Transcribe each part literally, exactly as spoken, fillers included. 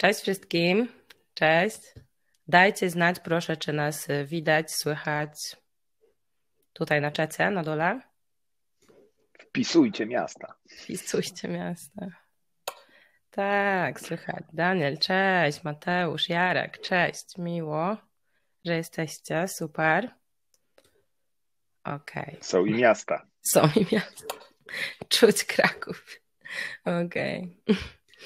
Cześć wszystkim, cześć. Dajcie znać proszę, czy nas widać, słychać tutaj na czacie, na dole. Wpisujcie miasta. Wpisujcie miasta. Tak, słychać. Daniel, cześć. Mateusz, Jarek, cześć. Miło, że jesteście, super. Okej. Okay. Są i miasta. Są i miasta. Czuć Kraków. Okej. Okay.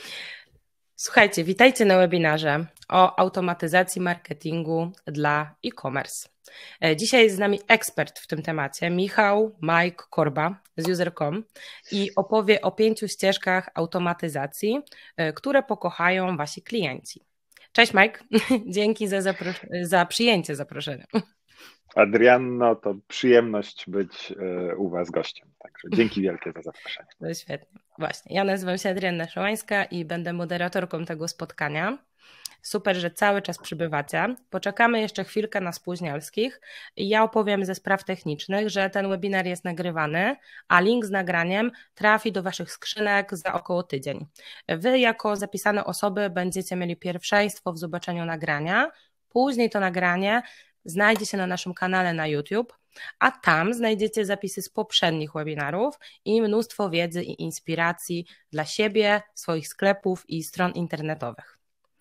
Słuchajcie, witajcie na webinarze o automatyzacji marketingu dla e-commerce. Dzisiaj jest z nami ekspert w tym temacie, Michał Mike Korba z user kropka com i opowie o pięciu ścieżkach automatyzacji, które pokochają wasi klienci. Cześć Mike, dzięki za, zapros- za przyjęcie zaproszenia. Adrianno, to przyjemność być u was gościem, także dzięki wielkie za zaproszenie. No świetnie, właśnie. Ja nazywam się Adrianna Szołańska i będę moderatorką tego spotkania. Super, że cały czas przybywacie. Poczekamy jeszcze chwilkę na spóźnialskich i ja opowiem ze spraw technicznych, że ten webinar jest nagrywany, a link z nagraniem trafi do waszych skrzynek za około tydzień. Wy jako zapisane osoby będziecie mieli pierwszeństwo w zobaczeniu nagrania, później to nagranie znajdzie się na naszym kanale na YouTube, a tam znajdziecie zapisy z poprzednich webinarów i mnóstwo wiedzy i inspiracji dla siebie, swoich sklepów i stron internetowych.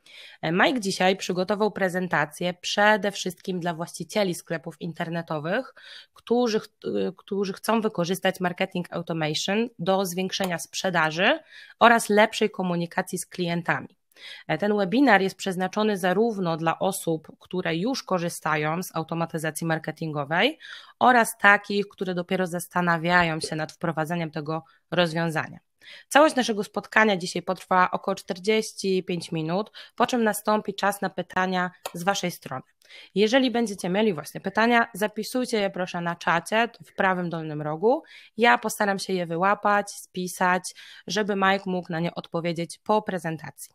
Mike dzisiaj przygotował prezentację przede wszystkim dla właścicieli sklepów internetowych, którzy, którzy chcą wykorzystać marketing automation do zwiększenia sprzedaży oraz lepszej komunikacji z klientami. Ten webinar jest przeznaczony zarówno dla osób, które już korzystają z automatyzacji marketingowej oraz takich, które dopiero zastanawiają się nad wprowadzeniem tego rozwiązania. Całość naszego spotkania dzisiaj potrwa około czterdzieści pięć minut, po czym nastąpi czas na pytania z waszej strony. Jeżeli będziecie mieli właśnie pytania, zapisujcie je proszę na czacie w prawym dolnym rogu. Ja postaram się je wyłapać, spisać, żeby Mike mógł na nie odpowiedzieć po prezentacji.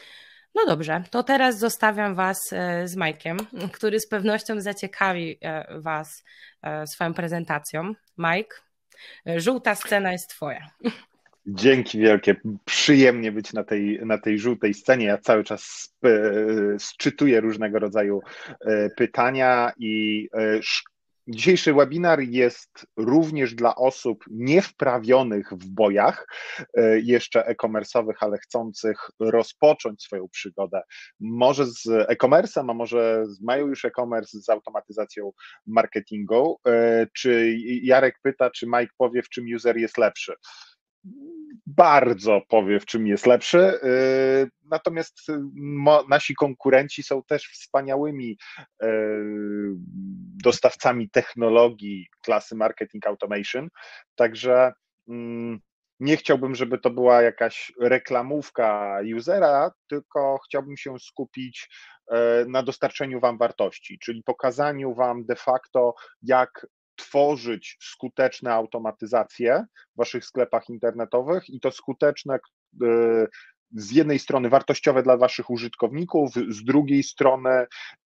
No dobrze, to teraz zostawiam was z Mike'iem, który z pewnością zaciekawi was swoją prezentacją. Mike, żółta scena jest twoja. Dzięki wielkie. Przyjemnie być na tej, na tej żółtej scenie. Ja cały czas sczytuję różnego rodzaju pytania i dzisiejszy webinar jest również dla osób niewprawionych w bojach jeszcze e-commerce'owych, ale chcących rozpocząć swoją przygodę może z e-commerce'em, a może mają już e-commerce z automatyzacją marketingu. Czy Jarek pyta, czy Mike powie, w czym user jest lepszy? Bardzo powie, w czym jest lepszy, natomiast nasi konkurenci są też wspaniałymi dostawcami technologii klasy marketing automation, także nie chciałbym, żeby to była jakaś reklamówka usera, tylko chciałbym się skupić na dostarczeniu wam wartości, czyli pokazaniu wam de facto, jak tworzyć skuteczne automatyzacje w waszych sklepach internetowych i to skuteczne z jednej strony wartościowe dla waszych użytkowników, z drugiej strony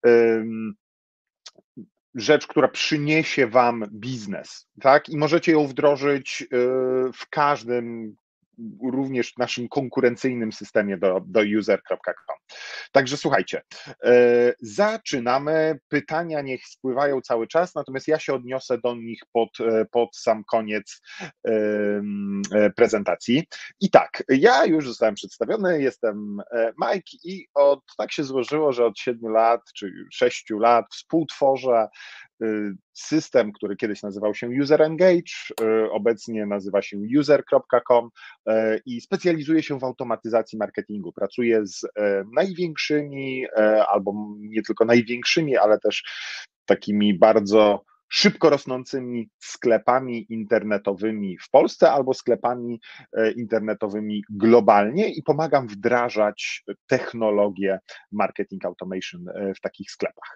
rzecz, która przyniesie wam biznes, tak? I możecie ją wdrożyć w każdym, również naszym konkurencyjnym systemie do, do user kropka com. Także słuchajcie, zaczynamy. Pytania niech spływają cały czas, natomiast ja się odniosę do nich pod, pod sam koniec prezentacji. I tak, ja już zostałem przedstawiony, jestem Mike i od, tak się złożyło, że od siedmiu lat czy sześciu lat współtworzę system, który kiedyś nazywał się User Engage, obecnie nazywa się user kropka com i specjalizuje się w automatyzacji marketingu. Pracuję z największymi, albo nie tylko największymi, ale też takimi bardzo szybko rosnącymi sklepami internetowymi w Polsce albo sklepami internetowymi globalnie i pomagam wdrażać technologię marketing automation w takich sklepach.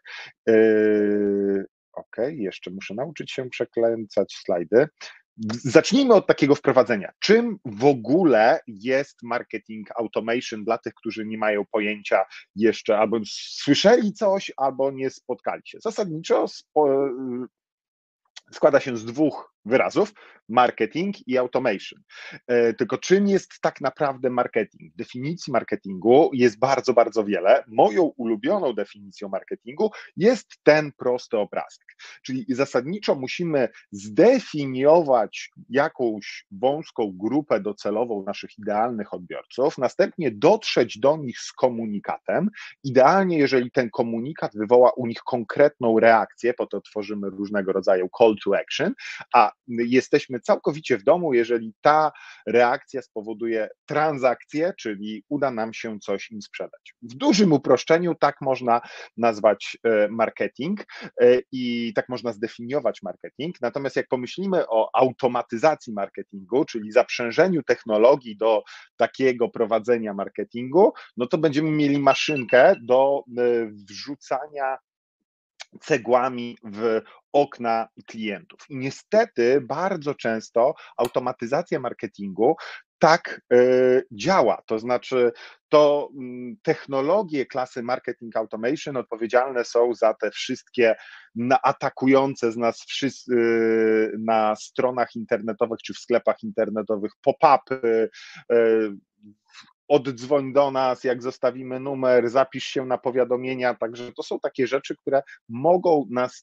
Ok, jeszcze muszę nauczyć się przekręcać slajdy. Zacznijmy od takiego wprowadzenia. Czym w ogóle jest marketing automation dla tych, którzy nie mają pojęcia jeszcze, albo słyszeli coś, albo nie spotkali się? Zasadniczo składa się z dwóch wyrazów, marketing i automation. Tylko czym jest tak naprawdę marketing? Definicji marketingu jest bardzo, bardzo wiele. Moją ulubioną definicją marketingu jest ten prosty obrazek. Czyli zasadniczo musimy zdefiniować jakąś wąską grupę docelową naszych idealnych odbiorców, następnie dotrzeć do nich z komunikatem. Idealnie, jeżeli ten komunikat wywoła u nich konkretną reakcję, po to tworzymy różnego rodzaju call to action, a jesteśmy całkowicie w domu, jeżeli ta reakcja spowoduje transakcję, czyli uda nam się coś im sprzedać. W dużym uproszczeniu tak można nazwać marketing i tak można zdefiniować marketing. Natomiast jak pomyślimy o automatyzacji marketingu, czyli zaprzężeniu technologii do takiego prowadzenia marketingu, no to będziemy mieli maszynkę do wrzucania cegłami w okna klientów. I niestety bardzo często automatyzacja marketingu tak y, działa, to znaczy to y, technologie klasy marketing automation odpowiedzialne są za te wszystkie na, atakujące z nas wszyscy, y, na stronach internetowych czy w sklepach internetowych pop-upy, y, oddzwoń do nas, jak zostawimy numer, zapisz się na powiadomienia, także to są takie rzeczy, które mogą nas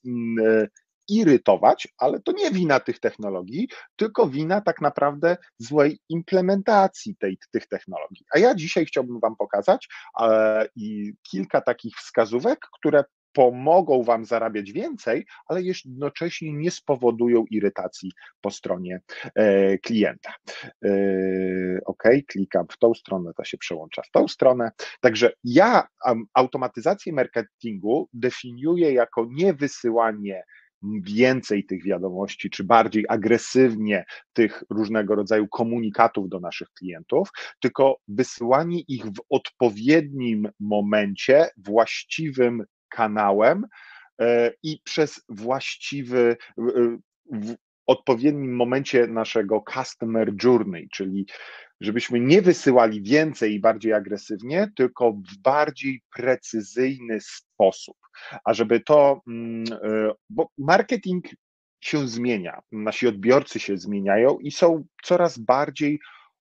irytować, ale to nie wina tych technologii, tylko wina tak naprawdę złej implementacji tej, tych technologii. A ja dzisiaj chciałbym Wam pokazać e, i kilka takich wskazówek, które pomogą Wam zarabiać więcej, ale jednocześnie nie spowodują irytacji po stronie e, klienta. E, ok, klikam w tą stronę, to się przełącza w tą stronę. Także ja um, automatyzację marketingu definiuję jako nie wysyłanie więcej tych wiadomości, czy bardziej agresywnie tych różnego rodzaju komunikatów do naszych klientów, tylko wysyłanie ich w odpowiednim momencie, właściwym kanałem i przez właściwy, w odpowiednim momencie naszego customer journey, czyli żebyśmy nie wysyłali więcej i bardziej agresywnie, tylko w bardziej precyzyjny sposób. A żeby to, bo marketing się zmienia, nasi odbiorcy się zmieniają i są coraz bardziej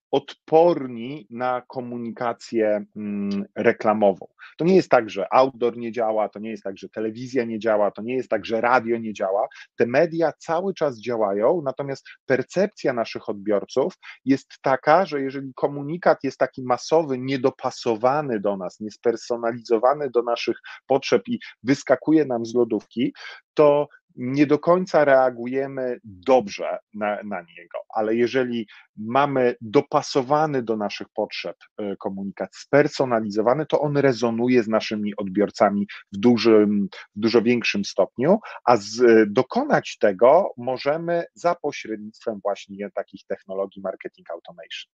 odporni na komunikację reklamową. To nie jest tak, że outdoor nie działa, to nie jest tak, że telewizja nie działa, to nie jest tak, że radio nie działa. Te media cały czas działają, natomiast percepcja naszych odbiorców jest taka, że jeżeli komunikat jest taki masowy, niedopasowany do nas, niespersonalizowany do naszych potrzeb i wyskakuje nam z lodówki, to nie do końca reagujemy dobrze na, na niego, ale jeżeli mamy dopasowany do naszych potrzeb komunikat, spersonalizowany, to on rezonuje z naszymi odbiorcami w, dużym, w dużo większym stopniu, a z, dokonać tego możemy za pośrednictwem właśnie takich technologii marketing automation.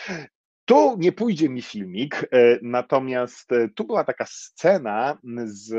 Tu nie pójdzie mi filmik, natomiast tu była taka scena z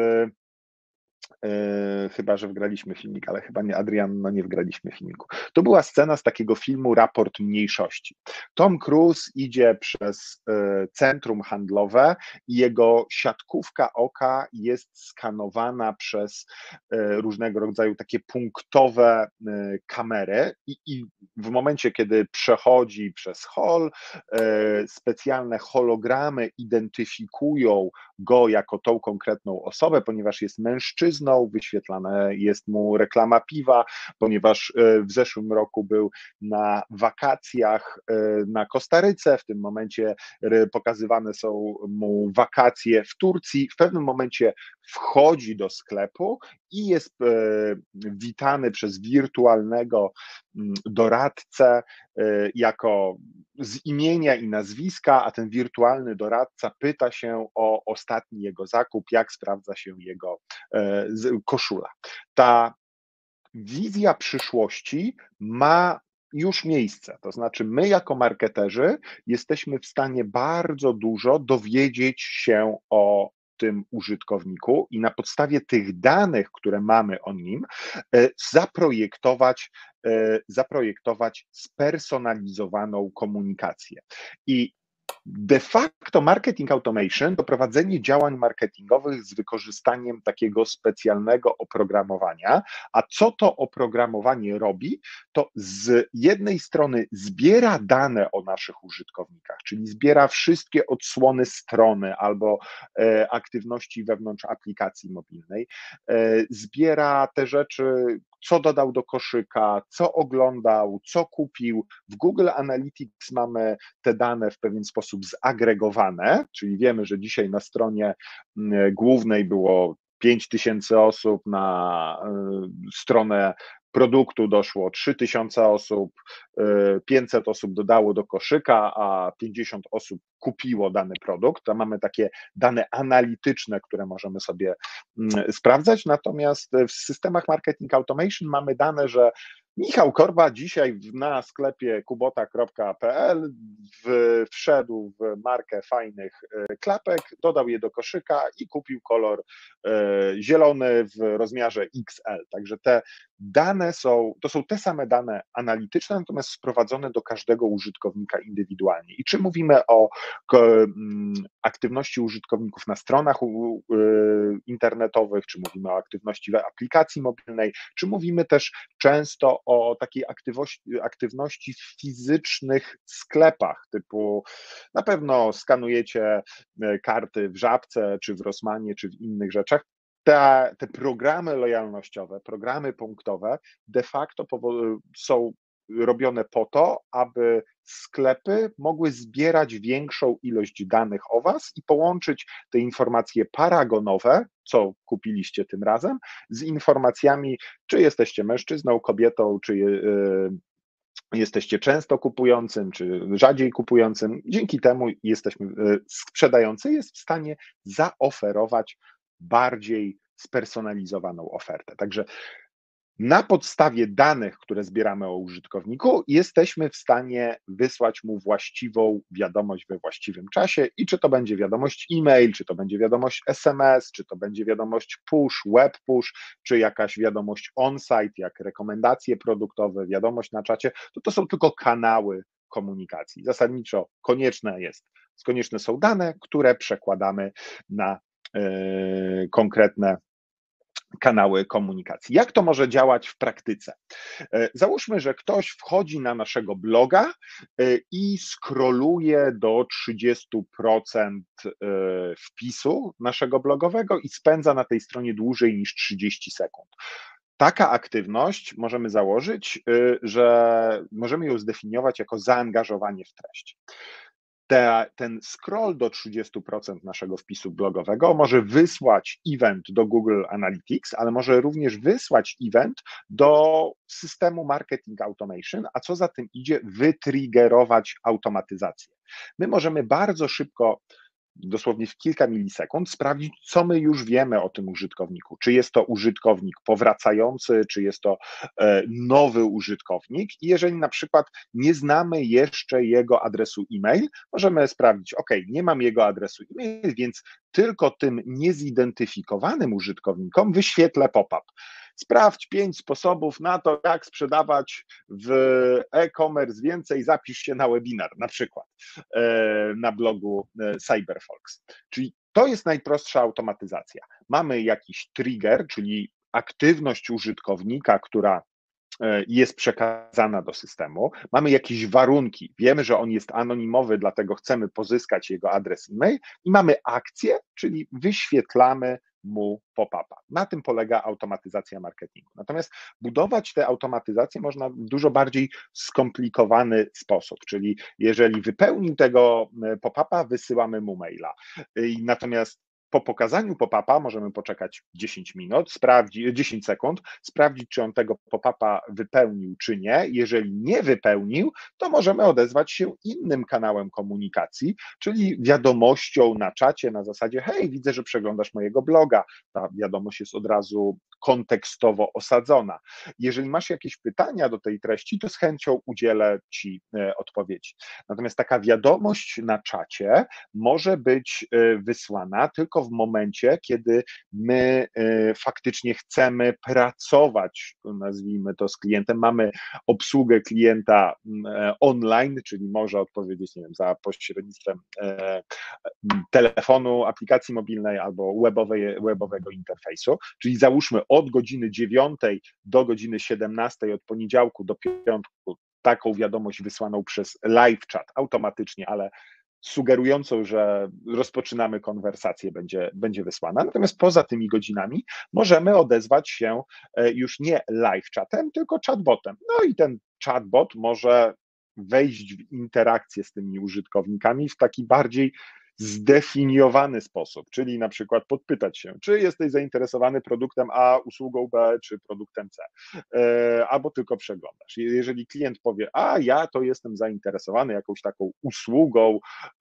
Yy, chyba że wgraliśmy filmik, ale chyba nie, Adrian, no nie wgraliśmy filmiku. To była scena z takiego filmu Raport Mniejszości. Tom Cruise idzie przez yy, centrum handlowe i jego siatkówka oka jest skanowana przez yy, różnego rodzaju takie punktowe yy, kamery i, i w momencie, kiedy przechodzi przez hol, yy, specjalne hologramy identyfikują go jako tą konkretną osobę, ponieważ jest mężczyzną, wyświetlana jest mu reklama piwa, ponieważ w zeszłym roku był na wakacjach na Kostaryce, w tym momencie pokazywane są mu wakacje w Turcji, w pewnym momencie wchodzi do sklepu i jest witany przez wirtualnego doradcę jako z imienia i nazwiska, a ten wirtualny doradca pyta się o ostatni jego zakup, jak sprawdza się jego koszula. Ta wizja przyszłości ma już miejsce, to znaczy my jako marketerzy jesteśmy w stanie bardzo dużo dowiedzieć się o tym użytkowniku i na podstawie tych danych, które mamy o nim, zaprojektować, zaprojektować spersonalizowaną komunikację. I De facto marketing automation to prowadzenie działań marketingowych z wykorzystaniem takiego specjalnego oprogramowania. A co to oprogramowanie robi? To z jednej strony zbiera dane o naszych użytkownikach, czyli zbiera wszystkie odsłony strony albo e, aktywności wewnątrz aplikacji mobilnej, e, zbiera te rzeczy, co dodał do koszyka, co oglądał, co kupił. W Google Analytics mamy te dane w pewien sposób zagregowane, czyli wiemy, że dzisiaj na stronie głównej było pięć tysięcy osób, na stronę produktu doszło trzy tysiące osób, pięćset osób dodało do koszyka, a pięćdziesiąt osób kupiło dany produkt. To mamy takie dane analityczne, które możemy sobie sprawdzać, natomiast w systemach marketing automation mamy dane, że Michał Korba dzisiaj na sklepie kubota kropka p l wszedł w markę fajnych klapek, dodał je do koszyka i kupił kolor zielony w rozmiarze X L. Także te dane są, to są te same dane analityczne, natomiast sprowadzone do każdego użytkownika indywidualnie. I czy mówimy o aktywności użytkowników na stronach internetowych, czy mówimy o aktywności w aplikacji mobilnej, czy mówimy też często o takiej aktywności, aktywności w fizycznych sklepach, typu na pewno skanujecie karty w Żabce, czy w Rossmanie, czy w innych rzeczach. Te, te programy lojalnościowe, programy punktowe de facto są robione po to, aby sklepy mogły zbierać większą ilość danych o Was i połączyć te informacje paragonowe, co kupiliście tym razem, z informacjami, czy jesteście mężczyzną, kobietą, czy jesteście często kupującym, czy rzadziej kupującym. Dzięki temu jesteśmy, sprzedający jest w stanie zaoferować bardziej spersonalizowaną ofertę. Także na podstawie danych, które zbieramy o użytkowniku, jesteśmy w stanie wysłać mu właściwą wiadomość we właściwym czasie i czy to będzie wiadomość e-mail, czy to będzie wiadomość S M S, czy to będzie wiadomość push, web push, czy jakaś wiadomość on-site, jak rekomendacje produktowe, wiadomość na czacie, to to są tylko kanały komunikacji. Zasadniczo konieczne jest, konieczne są dane, które przekładamy na yy, konkretne kanały komunikacji. Jak to może działać w praktyce? Załóżmy, że ktoś wchodzi na naszego bloga i scrolluje do trzydziestu procent wpisu naszego blogowego i spędza na tej stronie dłużej niż trzydzieści sekund. Taka aktywność możemy założyć, że możemy ją zdefiniować jako zaangażowanie w treść. Te, ten scroll do trzydziestu procent naszego wpisu blogowego może wysłać event do Google Analytics, ale może również wysłać event do systemu Marketing Automation, a co za tym idzie, wytriggerować automatyzację. My możemy bardzo szybko, dosłownie w kilka milisekund, sprawdzić, co my już wiemy o tym użytkowniku. Czy jest to użytkownik powracający, czy jest to nowy użytkownik. I jeżeli na przykład nie znamy jeszcze jego adresu e-mail, możemy sprawdzić, OK, nie mam jego adresu e-mail, więc tylko tym niezidentyfikowanym użytkownikom wyświetlę pop-up. Sprawdź pięć sposobów na to, jak sprzedawać w e-commerce więcej, zapisz się na webinar, na przykład na blogu Cyberfolks. Czyli to jest najprostsza automatyzacja. Mamy jakiś trigger, czyli aktywność użytkownika, która jest przekazana do systemu, mamy jakieś warunki, wiemy, że on jest anonimowy, dlatego chcemy pozyskać jego adres e-mail i mamy akcję, czyli wyświetlamy mu pop-upa. Na tym polega automatyzacja marketingu. Natomiast budować tę automatyzację można w dużo bardziej skomplikowany sposób, czyli jeżeli wypełnił tego pop-upa, wysyłamy mu maila. Natomiast po pokazaniu pop-upa możemy poczekać dziesięć minut, sprawdzić, dziesięć sekund, sprawdzić, czy on tego pop-upa wypełnił, czy nie. Jeżeli nie wypełnił, to możemy odezwać się innym kanałem komunikacji, czyli wiadomością na czacie na zasadzie: hej, widzę, że przeglądasz mojego bloga. Ta wiadomość jest od razu kontekstowo osadzona. Jeżeli masz jakieś pytania do tej treści, to z chęcią udzielę Ci odpowiedzi. Natomiast taka wiadomość na czacie może być wysłana tylko tylko w momencie, kiedy my faktycznie chcemy pracować, nazwijmy to, z klientem, mamy obsługę klienta online, czyli może odpowiedzieć, nie wiem, za pośrednictwem telefonu, aplikacji mobilnej albo webowej, webowego interfejsu, czyli załóżmy od godziny dziewiątej do godziny siedemnastej, od poniedziałku do piątku, taką wiadomość wysłaną przez live chat automatycznie, ale sugerującą, że rozpoczynamy konwersację, będzie, będzie wysłana. Natomiast poza tymi godzinami możemy odezwać się już nie live chatem, tylko chatbotem. No i ten chatbot może wejść w interakcję z tymi użytkownikami w taki bardziej zdefiniowany sposób, czyli na przykład podpytać się, czy jesteś zainteresowany produktem A, usługą B, czy produktem C, albo tylko przeglądasz. Jeżeli klient powie, a ja to jestem zainteresowany jakąś taką usługą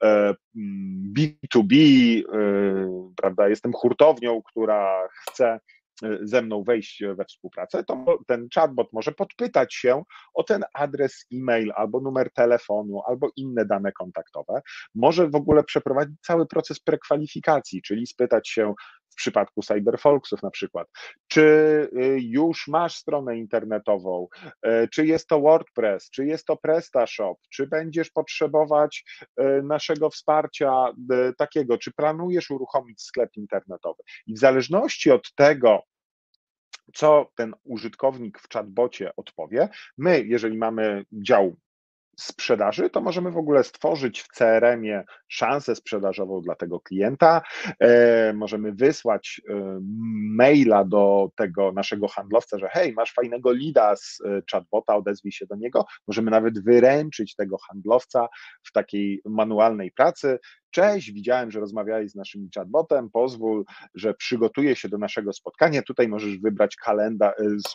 B dwa B, prawda, jestem hurtownią, która chce ze mną wejść we współpracę, to ten chatbot może podpytać się o ten adres e-mail, albo numer telefonu, albo inne dane kontaktowe. Może w ogóle przeprowadzić cały proces prekwalifikacji, czyli spytać się w przypadku Cyberfolksów na przykład, czy już masz stronę internetową, czy jest to WordPress, czy jest to PrestaShop, czy będziesz potrzebować naszego wsparcia takiego, czy planujesz uruchomić sklep internetowy. I w zależności od tego, co ten użytkownik w chatbocie odpowie, my, jeżeli mamy dział sprzedaży, to możemy w ogóle stworzyć w C R M-ie szansę sprzedażową dla tego klienta, e, możemy wysłać e, maila do tego naszego handlowca, że hej, masz fajnego leada z chatbota, odezwij się do niego, możemy nawet wyręczyć tego handlowca w takiej manualnej pracy. Cześć, widziałem, że rozmawiałeś z naszym chatbotem, pozwól, że przygotuję się do naszego spotkania, tutaj możesz wybrać kalendarz,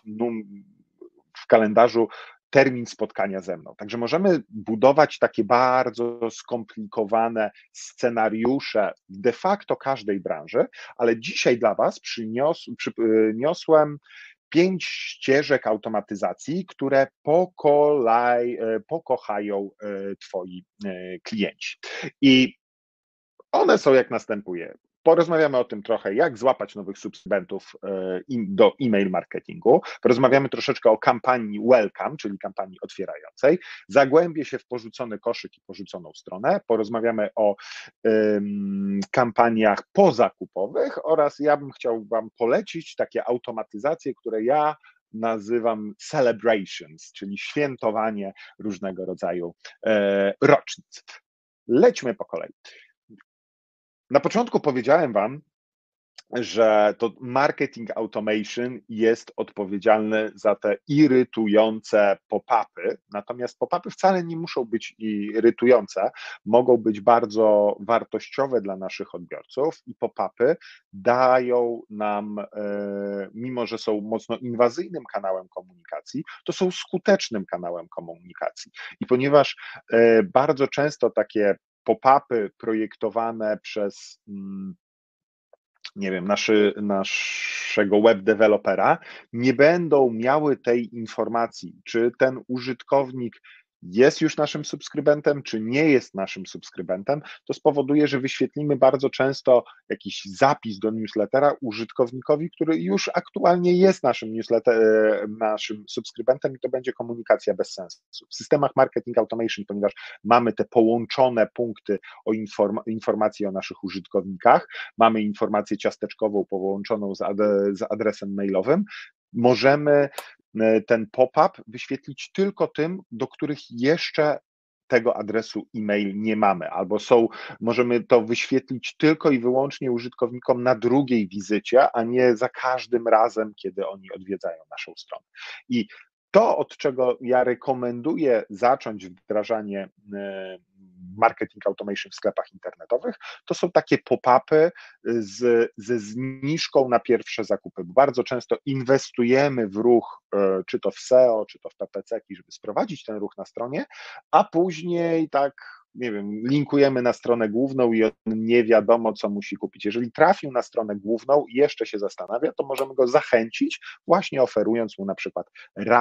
w kalendarzu termin spotkania ze mną. Także możemy budować takie bardzo skomplikowane scenariusze w de facto każdej branży, ale dzisiaj dla Was przynios, przyniosłem pięć ścieżek automatyzacji, które pokolaj, pokochają Twoi klienci. I one są jak następuje. Porozmawiamy o tym trochę, jak złapać nowych subskrybentów do e-mail marketingu. Porozmawiamy troszeczkę o kampanii welcome, czyli kampanii otwierającej. Zagłębię się w porzucony koszyk i porzuconą stronę. Porozmawiamy o um, kampaniach pozakupowych oraz ja bym chciał Wam polecić takie automatyzacje, które ja nazywam celebrations, czyli świętowanie różnego rodzaju e, rocznic. Lećmy po kolei. Na początku powiedziałem Wam, że to marketing automation jest odpowiedzialny za te irytujące pop-upy, natomiast pop-upy wcale nie muszą być irytujące, mogą być bardzo wartościowe dla naszych odbiorców i pop-upy dają nam, mimo że są mocno inwazyjnym kanałem komunikacji, to są skutecznym kanałem komunikacji. I ponieważ bardzo często takie pop-upy projektowane przez nie wiem, naszy, naszego web dewelopera nie będą miały tej informacji, czy ten użytkownik jest już naszym subskrybentem, czy nie jest naszym subskrybentem, to spowoduje, że wyświetlimy bardzo często jakiś zapis do newslettera użytkownikowi, który już aktualnie jest naszym newsletter, naszym subskrybentem i to będzie komunikacja bez sensu. W systemach marketing automation, ponieważ mamy te połączone punkty o inform informacji o naszych użytkownikach, mamy informację ciasteczkową połączoną z, ad z adresem mailowym, możemy ten pop-up wyświetlić tylko tym, do których jeszcze tego adresu e-mail nie mamy, albo są, możemy to wyświetlić tylko i wyłącznie użytkownikom na drugiej wizycie, a nie za każdym razem, kiedy oni odwiedzają naszą stronę. I to, od czego ja rekomenduję zacząć wdrażanie marketing automation w sklepach internetowych, to są takie pop-upy z, ze zniżką na pierwsze zakupy. Bardzo często inwestujemy w ruch, czy to w S E O, czy to w P P C, żeby sprowadzić ten ruch na stronie, a później tak, nie wiem, linkujemy na stronę główną i on nie wiadomo, co musi kupić. Jeżeli trafił na stronę główną i jeszcze się zastanawia, to możemy go zachęcić, właśnie oferując mu na przykład rabat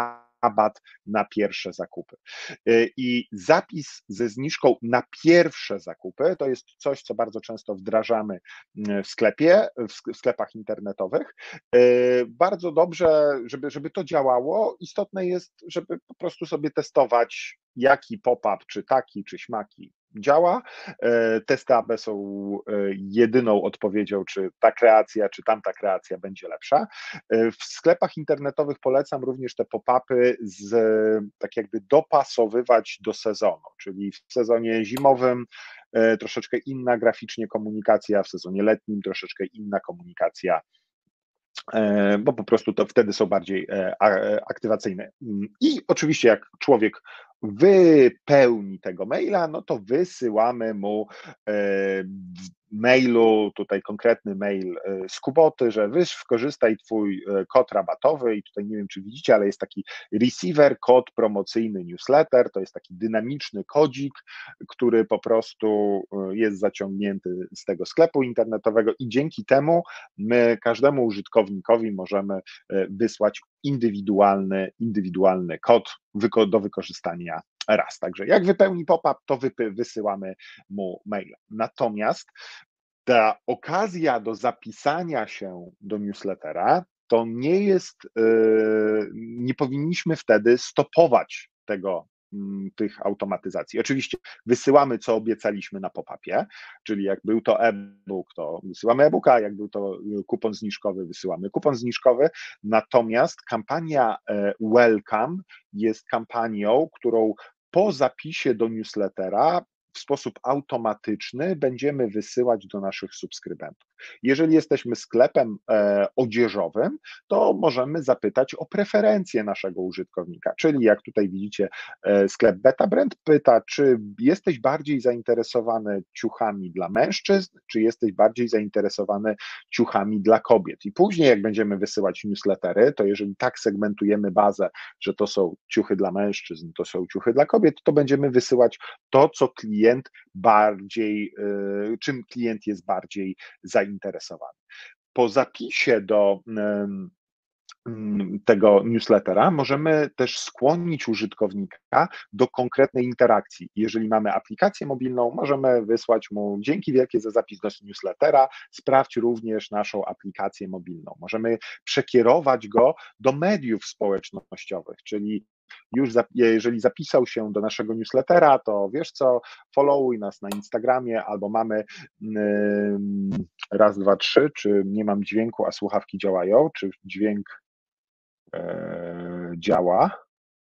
rabat na pierwsze zakupy. I zapis ze zniżką na pierwsze zakupy to jest coś, co bardzo często wdrażamy w sklepie, w sklepach internetowych. Bardzo dobrze, żeby, żeby to działało, istotne jest, żeby po prostu sobie testować, jaki pop-up, czy taki, czy śmaki działa. Testy A B są jedyną odpowiedzią, czy ta kreacja, czy tamta kreacja będzie lepsza. W sklepach internetowych polecam również te pop-upy z, tak jakby dopasowywać do sezonu, czyli w sezonie zimowym troszeczkę inna graficznie komunikacja, w sezonie letnim troszeczkę inna komunikacja, bo po prostu to wtedy są bardziej aktywacyjne. I oczywiście jak człowiek wypełni tego maila, no to wysyłamy mu w mailu, tutaj konkretny mail z Kuboty, że wykorzystaj twój kod rabatowy i tutaj nie wiem, czy widzicie, ale jest taki receiver, kod promocyjny newsletter, to jest taki dynamiczny kodzik, który po prostu jest zaciągnięty z tego sklepu internetowego i dzięki temu my każdemu użytkownikowi możemy wysłać indywidualny, indywidualny kod do wykorzystania raz. Także jak wypełni pop-up, to wysyłamy mu maila. Natomiast ta okazja do zapisania się do newslettera to nie jest, nie powinniśmy wtedy stopować tego, tych automatyzacji. Oczywiście wysyłamy, co obiecaliśmy na pop-upie, czyli jak był to e-book, to wysyłamy e-booka, jak był to kupon zniżkowy, wysyłamy kupon zniżkowy, natomiast kampania Welcome jest kampanią, którą po zapisie do newslettera w sposób automatyczny będziemy wysyłać do naszych subskrybentów. Jeżeli jesteśmy sklepem e, odzieżowym, to możemy zapytać o preferencje naszego użytkownika, czyli jak tutaj widzicie, e, sklep Betabrand pyta, czy jesteś bardziej zainteresowany ciuchami dla mężczyzn, czy jesteś bardziej zainteresowany ciuchami dla kobiet. I później jak będziemy wysyłać newslettery, to jeżeli tak segmentujemy bazę, że to są ciuchy dla mężczyzn, to są ciuchy dla kobiet, to będziemy wysyłać to, co klient bardziej, e, czym klient jest bardziej zainteresowany. Interesowany. Po zapisie do tego newslettera możemy też skłonić użytkownika do konkretnej interakcji. Jeżeli mamy aplikację mobilną, możemy wysłać mu dzięki wielkie za zapis do newslettera, sprawdź również naszą aplikację mobilną. Możemy przekierować go do mediów społecznościowych, czyli już jeżeli zapisał się do naszego newslettera, to wiesz co, followuj nas na Instagramie, albo mamy raz, dwa, trzy, czy nie mam dźwięku, a słuchawki działają, czy dźwięk e, działa.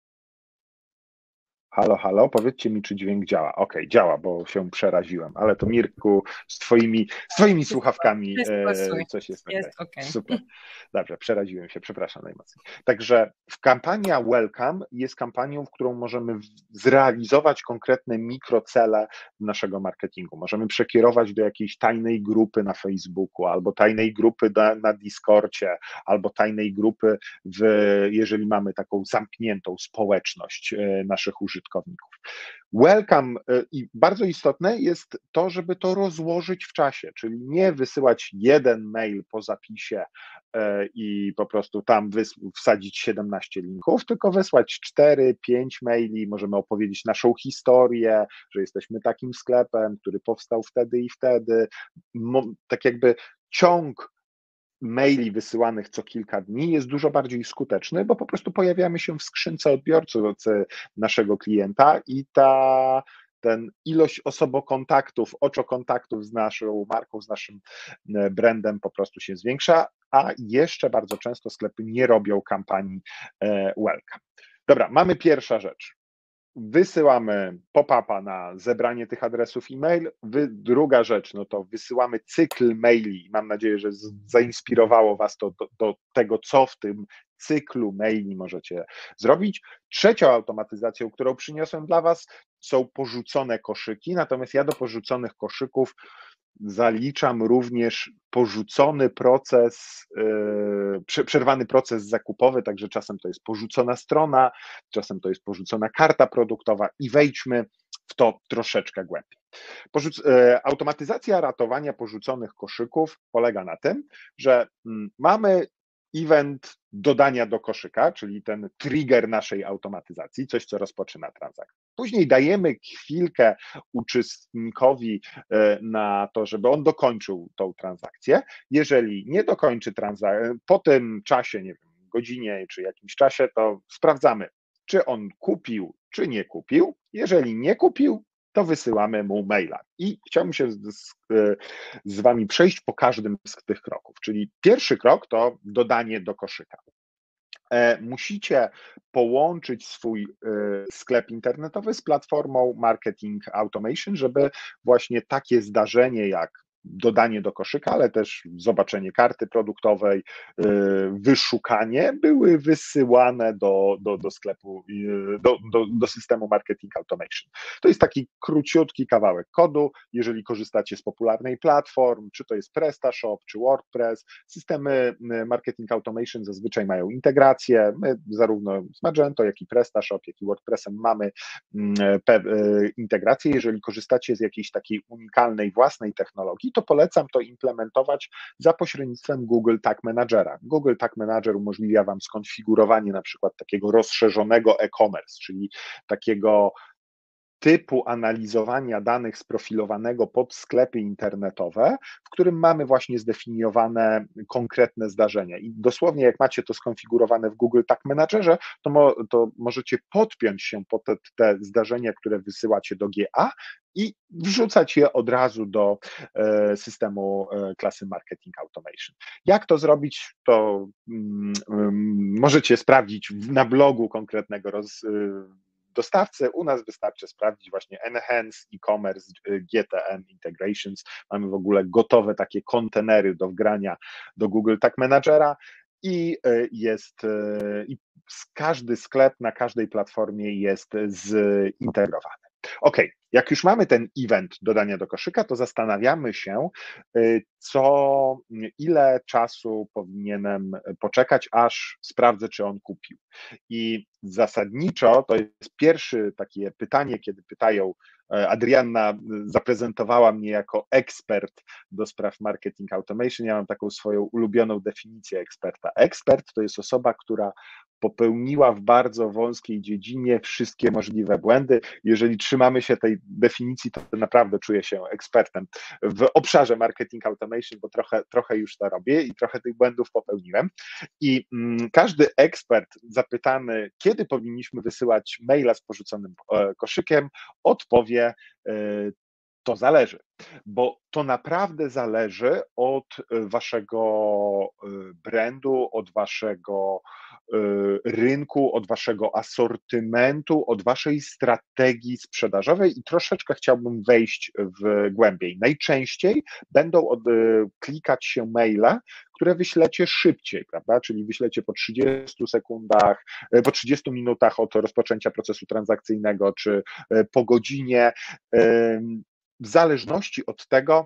Halo, halo, powiedzcie mi, czy dźwięk działa. Okej, okay, działa, bo się przeraziłem, ale to Mirku, z twoimi, z twoimi słuchawkami e, coś jest, jest okay. Super. Dobrze, przeraziłem się, przepraszam najmocniej. Także kampania Welcome jest kampanią, w którą możemy zrealizować konkretne mikrocele naszego marketingu. Możemy przekierować do jakiejś tajnej grupy na Facebooku, albo tajnej grupy na, na Discordzie, albo tajnej grupy, w, jeżeli mamy taką zamkniętą społeczność naszych użytkowników. Welcome i bardzo istotne jest to, żeby to rozłożyć w czasie, czyli nie wysyłać jeden mail po zapisie i po prostu tam wsadzić siedemnaście linków, tylko wysłać cztery, pięć maili, możemy opowiedzieć naszą historię, że jesteśmy takim sklepem, który powstał wtedy i wtedy, tak jakby ciąg maili wysyłanych co kilka dni jest dużo bardziej skuteczny, bo po prostu pojawiamy się w skrzynce odbiorców naszego klienta i ta ten ilość osobokontaktów, oczokontaktów z naszą marką, z naszym brandem po prostu się zwiększa, a jeszcze bardzo często sklepy nie robią kampanii welcome. Dobra, mamy pierwsza rzecz. Wysyłamy pop-upa na zebranie tych adresów e-mail. Wy, druga rzecz, no to wysyłamy cykl maili. Mam nadzieję, że zainspirowało Was to do, do tego, co w tym cyklu maili możecie zrobić. Trzecią automatyzacją, którą przyniosłem dla Was, są porzucone koszyki, natomiast ja do porzuconych koszyków zaliczam również porzucony proces, yy, przerwany proces zakupowy, także czasem to jest porzucona strona, czasem to jest porzucona karta produktowa i wejdźmy w to troszeczkę głębiej. Porzuc- yy, automatyzacja ratowania porzuconych koszyków polega na tym, że yy, mamy event dodania do koszyka, czyli ten trigger naszej automatyzacji, coś, co rozpoczyna transakcję. Później dajemy chwilkę uczestnikowi na to, żeby on dokończył tą transakcję. Jeżeli nie dokończy transakcji, po tym czasie, nie wiem, godzinie czy jakimś czasie, to sprawdzamy, czy on kupił, czy nie kupił. Jeżeli nie kupił, to wysyłamy mu maila. I chciałbym się z, z Wami przejść po każdym z tych kroków. Czyli pierwszy krok to dodanie do koszyka. Musicie połączyć swój sklep internetowy z platformą Marketing Automation, żeby właśnie takie zdarzenie jak dodanie do koszyka, ale też zobaczenie karty produktowej, wyszukanie były wysyłane do, do, do sklepu, do, do, do systemu Marketing Automation. To jest taki króciutki kawałek kodu. Jeżeli korzystacie z popularnej platform, czy to jest PrestaShop, czy WordPress, systemy Marketing Automation zazwyczaj mają integrację. My zarówno z Magento, jak i PrestaShop, jak i WordPressem mamy integrację. Jeżeli korzystacie z jakiejś takiej unikalnej własnej technologii, to polecam to implementować za pośrednictwem Google Tag Managera. Google Tag Manager umożliwia Wam skonfigurowanie na przykład takiego rozszerzonego e-commerce, czyli takiego typu analizowania danych sprofilowanego pod sklepy internetowe, w którym mamy właśnie zdefiniowane konkretne zdarzenia. I dosłownie jak macie to skonfigurowane w Google Tag Managerze, to, mo, to możecie podpiąć się pod te, te zdarzenia, które wysyłacie do G A i wrzucać je od razu do e, systemu e, klasy Marketing Automation. Jak to zrobić, to mm, mm, możecie sprawdzić na blogu konkretnego roz, dostawcę. U nas wystarczy sprawdzić właśnie Enhance e-commerce, G T M Integrations. Mamy w ogóle gotowe takie kontenery do wgrania do Google Tag Managera i jest i każdy sklep na każdej platformie jest zintegrowany. Ok, jak już mamy ten event dodania do koszyka, to zastanawiamy się, co, ile czasu powinienem poczekać, aż sprawdzę, czy on kupił. I zasadniczo to jest pierwsze takie pytanie, kiedy pytają, Adrianna zaprezentowała mnie jako ekspert do spraw marketing automation. Ja mam taką swoją ulubioną definicję eksperta. Ekspert to jest osoba, która popełniła w bardzo wąskiej dziedzinie wszystkie możliwe błędy. Jeżeli trzymamy się tej definicji, to naprawdę czuję się ekspertem w obszarze marketing automation, bo trochę, trochę już to robię i trochę tych błędów popełniłem. I mm, każdy ekspert zapytany, kiedy powinniśmy wysyłać maila z porzuconym koszykiem, odpowie, to zależy, bo to naprawdę zależy od waszego brandu, od waszego rynku, od waszego asortymentu, od waszej strategii sprzedażowej i troszeczkę chciałbym wejść w głębiej. Najczęściej będą od, klikać się maile, które wyślecie szybciej, prawda? Czyli wyślecie po trzydziestu sekundach, po trzydziestu minutach od rozpoczęcia procesu transakcyjnego, czy po godzinie. W zależności od tego,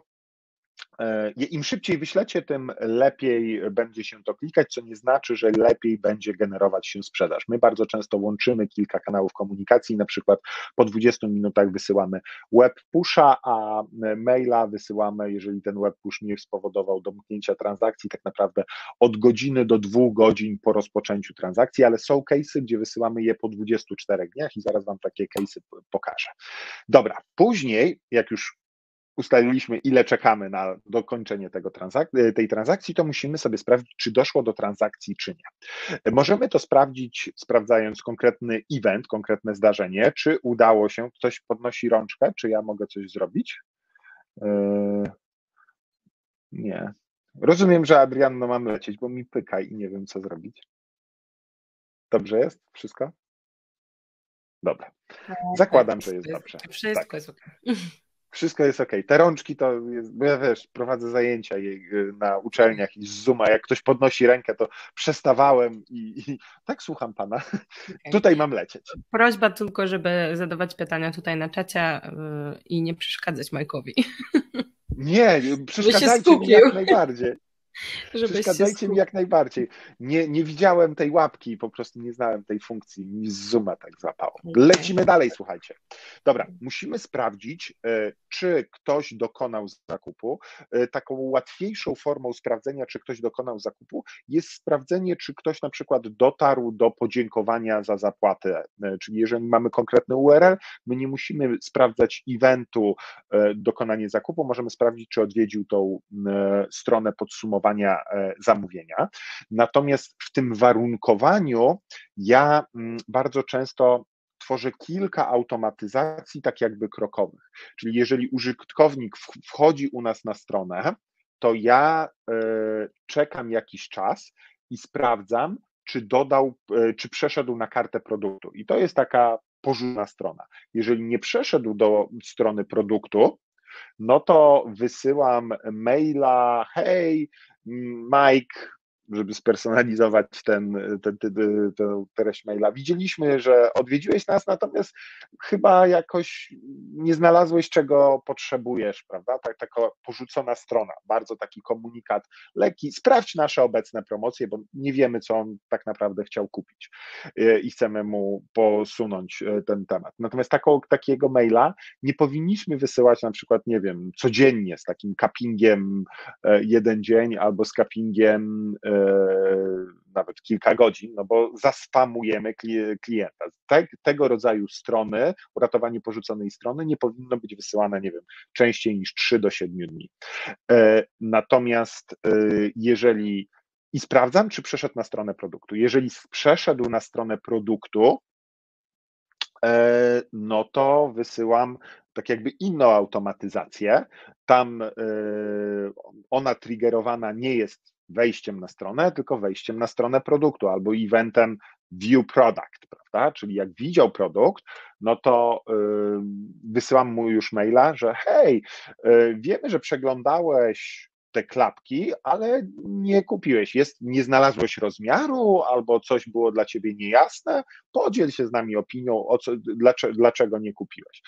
im szybciej wyślecie, tym lepiej będzie się to klikać, co nie znaczy, że lepiej będzie generować się sprzedaż. My bardzo często łączymy kilka kanałów komunikacji, na przykład po dwudziestu minutach wysyłamy web pusha, a maila wysyłamy, jeżeli ten web push nie spowodował domknięcia transakcji, tak naprawdę od godziny do dwóch godzin po rozpoczęciu transakcji, ale są case'y, gdzie wysyłamy je po dwudziestu czterech dniach i zaraz Wam takie case'y pokażę. Dobra, później, jak już ustaliliśmy, ile czekamy na dokończenie tego transak- tej transakcji, to musimy sobie sprawdzić, czy doszło do transakcji, czy nie. Możemy to sprawdzić, sprawdzając konkretny event, konkretne zdarzenie, czy udało się, ktoś podnosi rączkę, czy ja mogę coś zrobić? Yy... Nie. Rozumiem, że Adrianno mam lecieć, bo mi pyka i nie wiem, co zrobić. Dobrze jest? Wszystko? Dobra. Zakładam, że jest dobrze. Wszystko tak. jest ok. Wszystko jest ok. Te rączki to jest, bo ja wiesz, prowadzę zajęcia na uczelniach i z Zooma, jak ktoś podnosi rękę, to przestawałem i, i tak słucham pana. Okay. Tutaj mam lecieć. Prośba tylko, żeby zadawać pytania tutaj na czacie i nie przeszkadzać Majkowi. Nie, przeszkadzajcie mi jak najbardziej. żebyś się Przeszkadzajcie mi skupił. jak najbardziej. Nie, nie widziałem tej łapki, po prostu nie znałem tej funkcji. Mi z Zooma tak złapało. Okay. Lecimy dalej, słuchajcie. Dobra, musimy sprawdzić, e, czy ktoś dokonał zakupu. E, Taką łatwiejszą formą sprawdzenia, czy ktoś dokonał zakupu, jest sprawdzenie, czy ktoś na przykład dotarł do podziękowania za zapłatę. E, Czyli jeżeli mamy konkretny U R L, my nie musimy sprawdzać eventu e, dokonanie zakupu, możemy sprawdzić, czy odwiedził tą e, stronę podsumowania e, zamówienia. Natomiast w tym warunkowaniu ja mm, bardzo często tworzę kilka automatyzacji, tak jakby krokowych. Czyli jeżeli użytkownik w- wchodzi u nas na stronę, to ja e, czekam jakiś czas i sprawdzam, czy dodał, e, czy przeszedł na kartę produktu. I to jest taka pożądana strona. Jeżeli nie przeszedł do strony produktu, no to wysyłam maila, hej, Mike, żeby spersonalizować ten, ten, ten, tę treść maila. Widzieliśmy, że odwiedziłeś nas, natomiast chyba jakoś nie znalazłeś, czego potrzebujesz, prawda? Tak, taka porzucona strona, bardzo taki komunikat lekki. Sprawdź nasze obecne promocje, bo nie wiemy, co on tak naprawdę chciał kupić i chcemy mu posunąć ten temat. Natomiast taką, takiego maila nie powinniśmy wysyłać na przykład, nie wiem, codziennie z takim cuppingiem jeden dzień albo z cuppingiem nawet kilka godzin, no bo zaspamujemy klienta. Te, tego rodzaju strony, uratowanie porzuconej strony nie powinno być wysyłane, nie wiem, częściej niż trzy do siedmiu dni. Natomiast jeżeli i sprawdzam, czy przeszedł na stronę produktu. Jeżeli przeszedł na stronę produktu, no to wysyłam tak jakby inną automatyzację. Tam ona triggerowana nie jest wejściem na stronę, tylko wejściem na stronę produktu albo eventem view product, prawda? Czyli jak widział produkt, no to wysyłam mu już maila, że hej, wiemy, że przeglądałeś te klapki, ale nie kupiłeś, jest, nie znalazłeś rozmiaru albo coś było dla ciebie niejasne, podziel się z nami opinią, o co, dlaczego, dlaczego nie kupiłeś.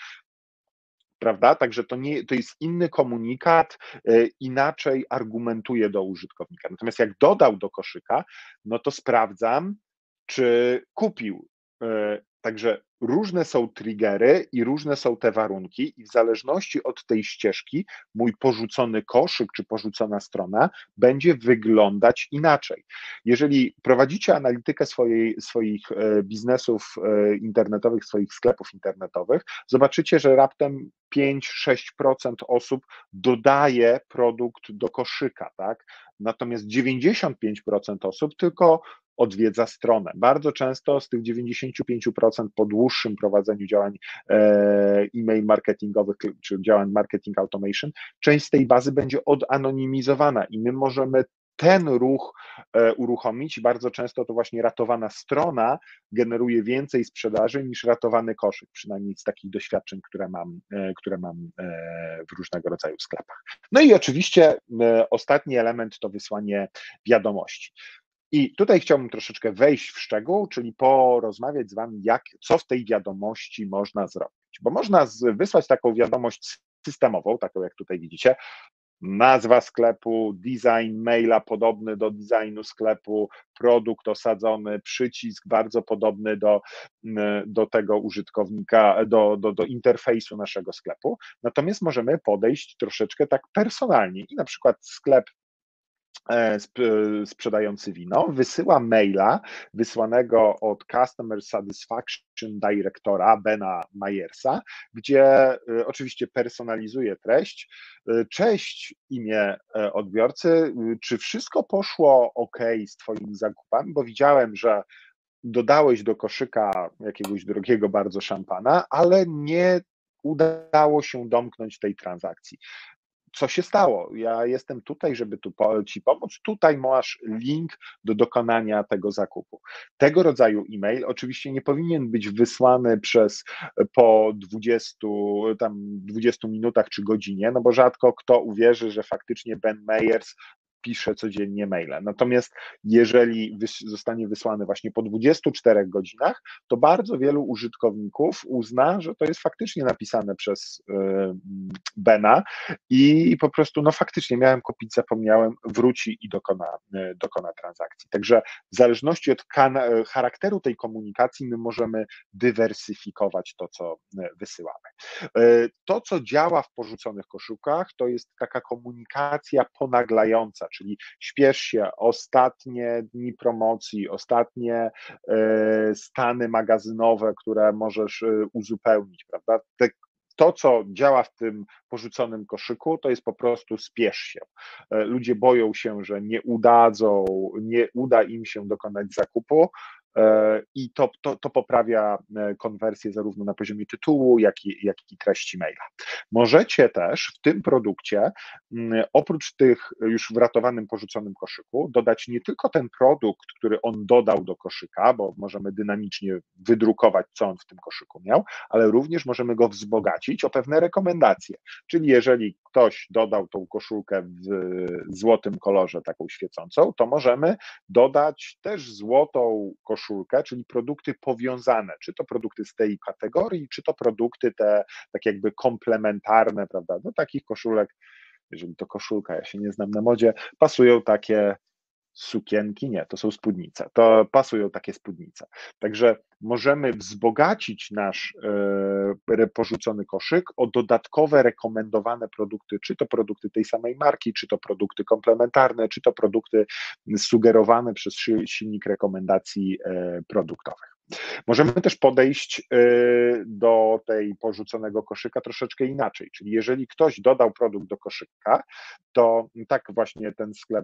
Prawda? Także to, nie, to jest inny komunikat, inaczej argumentuje do użytkownika. Natomiast jak dodał do koszyka, no to sprawdzam, czy kupił. Także różne są triggery i różne są te warunki i w zależności od tej ścieżki mój porzucony koszyk czy porzucona strona będzie wyglądać inaczej. Jeżeli prowadzicie analitykę swojej, swoich biznesów internetowych, swoich sklepów internetowych, zobaczycie, że raptem pięć do sześciu procent osób dodaje produkt do koszyka, tak? Natomiast dziewięćdziesiąt pięć procent osób tylko odwiedza stronę. Bardzo często z tych dziewięćdziesiąt pięć procent po dłuższym prowadzeniu działań e-mail marketingowych czy działań marketing automation, część z tej bazy będzie odanonimizowana i my możemy ten ruch e, uruchomić i bardzo często to właśnie ratowana strona generuje więcej sprzedaży niż ratowany koszyk, przynajmniej z takich doświadczeń, które mam, e, które mam e, w różnego rodzaju sklepach. No i oczywiście e, ostatni element to wysłanie wiadomości. I tutaj chciałbym troszeczkę wejść w szczegół, czyli porozmawiać z Wami, jak, co w tej wiadomości można zrobić. Bo można z, wysłać taką wiadomość systemową, taką jak tutaj widzicie, nazwa sklepu, design maila podobny do designu sklepu, produkt osadzony, przycisk bardzo podobny do, do tego użytkownika, do, do, do interfejsu naszego sklepu. Natomiast możemy podejść troszeczkę tak personalnie i na przykład sklep sprzedający wino wysyła maila wysłanego od Customer Satisfaction Directora Bena Myersa, gdzie oczywiście personalizuje treść. Cześć, imię odbiorcy, czy wszystko poszło ok z Twoimi zakupami, bo widziałem, że dodałeś do koszyka jakiegoś drogiego bardzo szampana, ale nie udało się domknąć tej transakcji. Co się stało? Ja jestem tutaj, żeby tu Ci pomóc. Tutaj masz link do dokonania tego zakupu. Tego rodzaju e-mail oczywiście nie powinien być wysłany przez po dwudziestu, tam dwudziestu minutach czy godzinie, no bo rzadko kto uwierzy, że faktycznie Ben Myers pisze codziennie maile. Natomiast jeżeli wys- zostanie wysłany właśnie po dwudziestu czterech godzinach, to bardzo wielu użytkowników uzna, że to jest faktycznie napisane przez y, Bena i po prostu, no faktycznie miałem kupić, zapomniałem, wróci i dokona, y, dokona transakcji. Także w zależności od kan- charakteru tej komunikacji my możemy dywersyfikować to, co y, wysyłamy. Y, To, co działa w porzuconych koszykach, to jest taka komunikacja ponaglająca, czyli śpiesz się, ostatnie dni promocji, ostatnie e, stany magazynowe, które możesz e, uzupełnić, prawda? Te, to, co działa w tym porzuconym koszyku, to jest po prostu spiesz się. E, Ludzie boją się, że nie udadzą, nie uda im się dokonać zakupu, e, i to, to, to poprawia e, konwersję zarówno na poziomie tytułu, jak i, jak i treści maila. Możecie też w tym produkcie, mm, oprócz tych już w ratowanym, porzuconym koszyku, dodać nie tylko ten produkt, który on dodał do koszyka, bo możemy dynamicznie wydrukować, co on w tym koszyku miał, ale również możemy go wzbogacić o pewne rekomendacje. Czyli jeżeli ktoś dodał tą koszulkę w złotym kolorze, taką świecącą, to możemy dodać też złotą koszulkę, czyli produkty powiązane, czy to produkty z tej kategorii, czy to produkty te tak jakby komplementarne, prawda, do takich koszulek, jeżeli to koszulka, ja się nie znam na modzie, pasują takie sukienki, nie, to są spódnice, to pasują takie spódnice. Także możemy wzbogacić nasz e, porzucony koszyk o dodatkowe rekomendowane produkty, czy to produkty tej samej marki, czy to produkty komplementarne, czy to produkty sugerowane przez silnik rekomendacji e, produktowych. Możemy też podejść y, do tej porzuconego koszyka troszeczkę inaczej, czyli jeżeli ktoś dodał produkt do koszyka, to tak właśnie ten sklep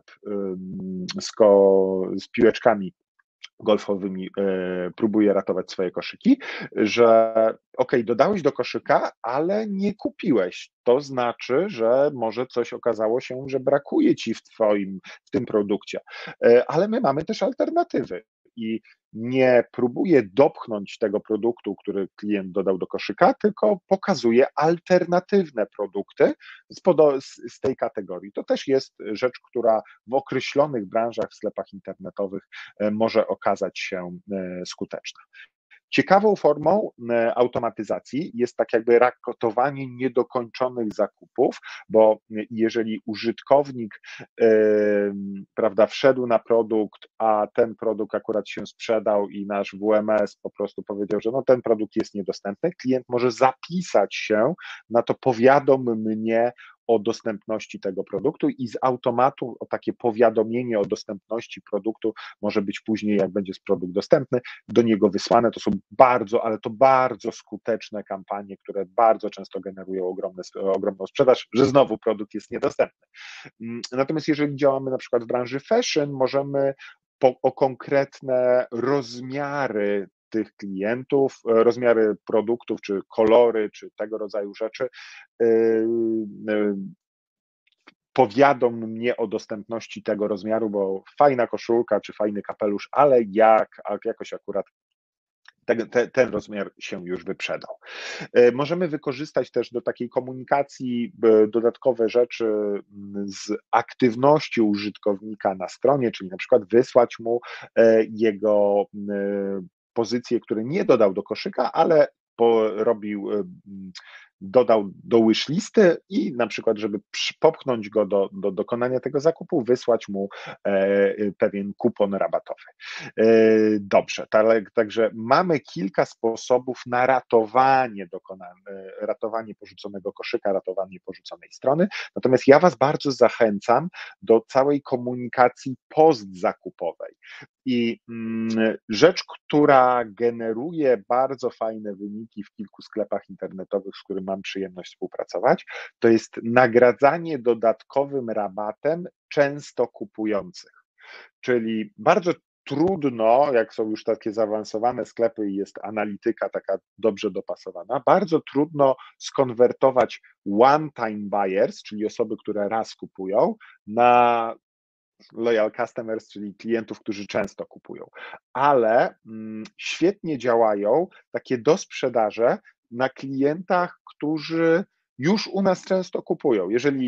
y, z, ko, z piłeczkami golfowymi y, próbuje ratować swoje koszyki, że ok, dodałeś do koszyka, ale nie kupiłeś. To znaczy, że może coś okazało się, że brakuje ci w twoim, w tym produkcie. Y, ale my mamy też alternatywy i nie próbuje dopchnąć tego produktu, który klient dodał do koszyka, tylko pokazuje alternatywne produkty z, podo- z tej kategorii. To też jest rzecz, która w określonych branżach, w sklepach internetowych e, może okazać się e, skuteczna. Ciekawą formą e, automatyzacji jest tak jakby rakotowanie niedokończonych zakupów, bo jeżeli użytkownik e, prawda, wszedł na produkt, a ten produkt akurat się sprzedał i nasz W M S po prostu powiedział, że no ten produkt jest niedostępny, klient może zapisać się na to powiadom mnie o dostępności tego produktu i z automatu o takie powiadomienie o dostępności produktu może być później, jak będzie produkt dostępny, do niego wysłane. To są bardzo, ale to bardzo skuteczne kampanie, które bardzo często generują ogromne, ogromną sprzedaż, że znowu produkt jest niedostępny. Natomiast jeżeli działamy na przykład w branży fashion, możemy po, o konkretne rozmiary tych klientów, rozmiary produktów, czy kolory, czy tego rodzaju rzeczy, yy, yy, powiadom mnie o dostępności tego rozmiaru, bo fajna koszulka, czy fajny kapelusz, ale jak, jakoś akurat ten, ten, ten rozmiar się już wyprzedał. Możemy wykorzystać też do takiej komunikacji dodatkowe rzeczy z aktywności użytkownika na stronie, czyli na przykład wysłać mu jego pozycje, które nie dodał do koszyka, ale robił, dodał do wish listy i na przykład, żeby popchnąć go do, do dokonania tego zakupu, wysłać mu pewien kupon rabatowy. Dobrze, także mamy kilka sposobów na ratowanie, dokonane, ratowanie porzuconego koszyka, ratowanie porzuconej strony, natomiast ja Was bardzo zachęcam do całej komunikacji postzakupowej. I rzecz, która generuje bardzo fajne wyniki w kilku sklepach internetowych, z którymi mam przyjemność współpracować, to jest nagradzanie dodatkowym rabatem często kupujących. Czyli bardzo trudno, jak są już takie zaawansowane sklepy i jest analityka taka dobrze dopasowana, bardzo trudno skonwertować one-time buyers, czyli osoby, które raz kupują, na loyal customers, czyli klientów, którzy często kupują, ale mm, świetnie działają takie dosprzedaże na klientach, którzy już u nas często kupują. Jeżeli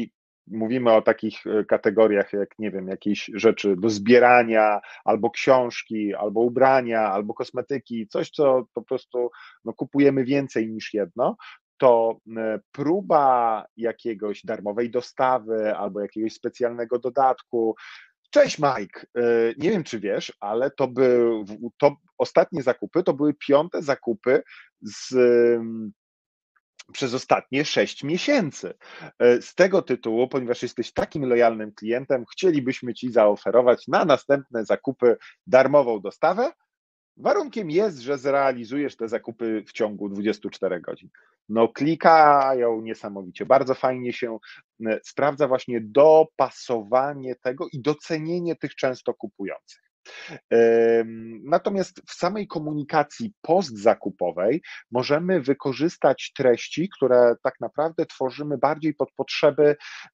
mówimy o takich kategoriach jak, nie wiem, jakieś rzeczy do zbierania, albo książki, albo ubrania, albo kosmetyki, coś, co po prostu no, kupujemy więcej niż jedno, to próba jakiegoś darmowej dostawy albo jakiegoś specjalnego dodatku. Cześć Mike, nie wiem czy wiesz, ale to były to ostatnie zakupy, to były piąte zakupy z, przez ostatnie sześć miesięcy. Z tego tytułu, ponieważ jesteś takim lojalnym klientem, chcielibyśmy Ci zaoferować na następne zakupy darmową dostawę. Warunkiem jest, że zrealizujesz te zakupy w ciągu dwudziestu czterech godzin. No klikają niesamowicie, bardzo fajnie się sprawdza właśnie dopasowanie tego i docenienie tych często kupujących. Natomiast w samej komunikacji postzakupowej możemy wykorzystać treści, które tak naprawdę tworzymy bardziej pod potrzeby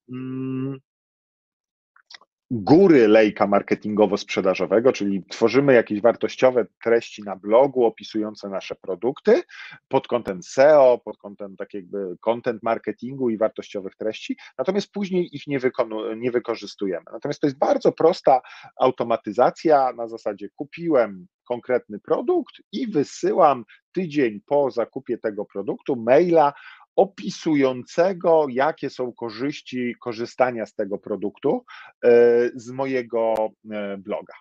góry lejka marketingowo-sprzedażowego, czyli tworzymy jakieś wartościowe treści na blogu opisujące nasze produkty pod kątem S E O, pod kątem tak jakby content marketingu i wartościowych treści, natomiast później ich nie, wykonu, nie wykorzystujemy. Natomiast to jest bardzo prosta automatyzacja na zasadzie kupiłem konkretny produkt i wysyłam tydzień po zakupie tego produktu maila opisującego, jakie są korzyści korzystania z tego produktu z mojego bloga.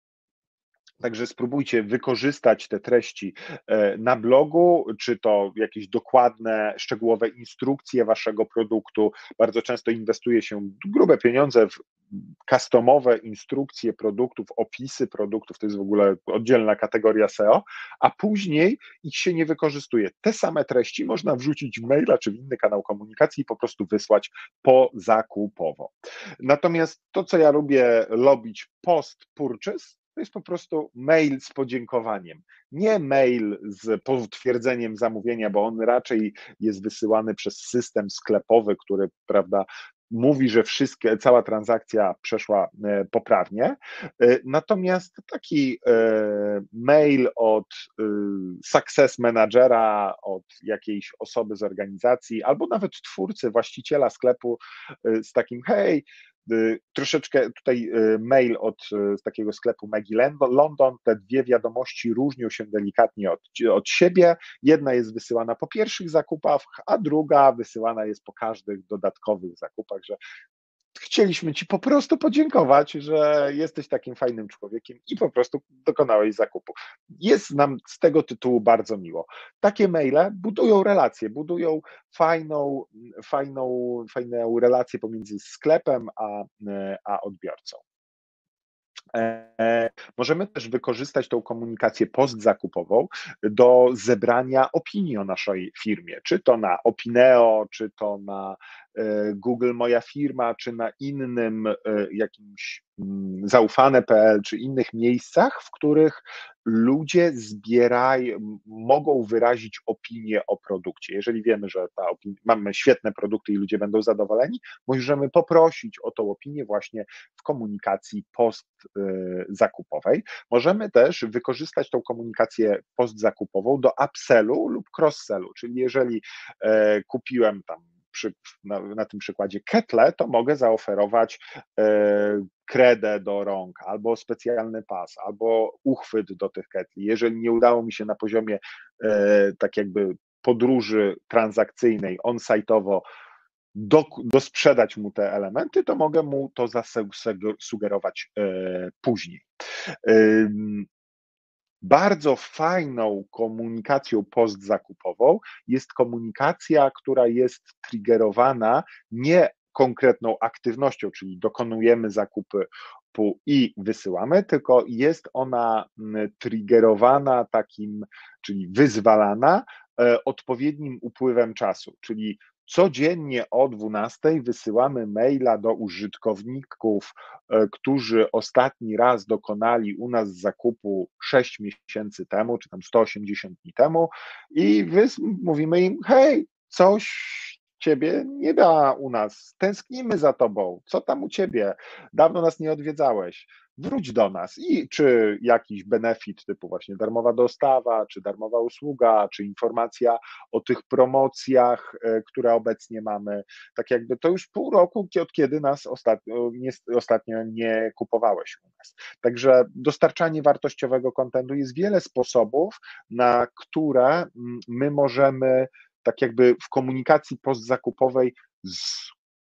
Także spróbujcie wykorzystać te treści na blogu, czy to jakieś dokładne, szczegółowe instrukcje waszego produktu. Bardzo często inwestuje się grube pieniądze w customowe instrukcje produktów, opisy produktów, to jest w ogóle oddzielna kategoria S E O, a później ich się nie wykorzystuje. Te same treści można wrzucić w maila czy w inny kanał komunikacji i po prostu wysłać pozakupowo. Natomiast to, co ja lubię robić post-purchase, to jest po prostu mail z podziękowaniem. Nie mail z potwierdzeniem zamówienia, bo on raczej jest wysyłany przez system sklepowy, który, prawda, mówi, że wszystkie, cała transakcja przeszła poprawnie. Natomiast taki mail od success managera, od jakiejś osoby z organizacji, albo nawet twórcy, właściciela sklepu z takim hej, troszeczkę tutaj mail od z takiego sklepu Maggie London, te dwie wiadomości różnią się delikatnie od, od siebie. Jedna jest wysyłana po pierwszych zakupach, a druga wysyłana jest po każdych dodatkowych zakupach, że chcieliśmy Ci po prostu podziękować, że jesteś takim fajnym człowiekiem i po prostu dokonałeś zakupu. Jest nam z tego tytułu bardzo miło. Takie maile budują relacje, budują fajną, fajną, fajną relację pomiędzy sklepem a, a odbiorcą. Możemy też wykorzystać tą komunikację postzakupową do zebrania opinii o naszej firmie, czy to na Opineo, czy to na Google Moja Firma, czy na innym jakimś zaufane kropka p l, czy innych miejscach, w których ludzie zbierają, mogą wyrazić opinię o produkcie. Jeżeli wiemy, że ta opinia, mamy świetne produkty i ludzie będą zadowoleni, możemy poprosić o tą opinię właśnie w komunikacji postzakupowej. Możemy też wykorzystać tą komunikację postzakupową do upsellu lub cross-sellu, czyli jeżeli kupiłem tam Przy, na, na tym przykładzie ketle, to mogę zaoferować e, kredę do rąk, albo specjalny pas, albo uchwyt do tych ketli. Jeżeli nie udało mi się na poziomie e, tak jakby podróży transakcyjnej, on-site'owo do, dosprzedać mu te elementy, to mogę mu to zasugerować e, później. E, Bardzo fajną komunikacją postzakupową jest komunikacja, która jest triggerowana nie konkretną aktywnością, czyli dokonujemy zakupy i wysyłamy, tylko jest ona triggerowana takim, czyli wyzwalana odpowiednim upływem czasu, czyli codziennie o dwunastej wysyłamy maila do użytkowników, którzy ostatni raz dokonali u nas zakupu sześć miesięcy temu, czy tam sto osiemdziesiąt dni temu i mówimy im, hej, coś Ciebie nie da u nas, tęsknimy za Tobą, co tam u Ciebie, dawno nas nie odwiedzałeś, wróć do nas i czy jakiś benefit typu właśnie darmowa dostawa, czy darmowa usługa, czy informacja o tych promocjach, które obecnie mamy, tak jakby to już pół roku, od kiedy nas ostatnio nie, ostatnio nie kupowałeś u nas. Także dostarczanie wartościowego kontentu jest wiele sposobów, na które my możemy tak jakby w komunikacji postzakupowej z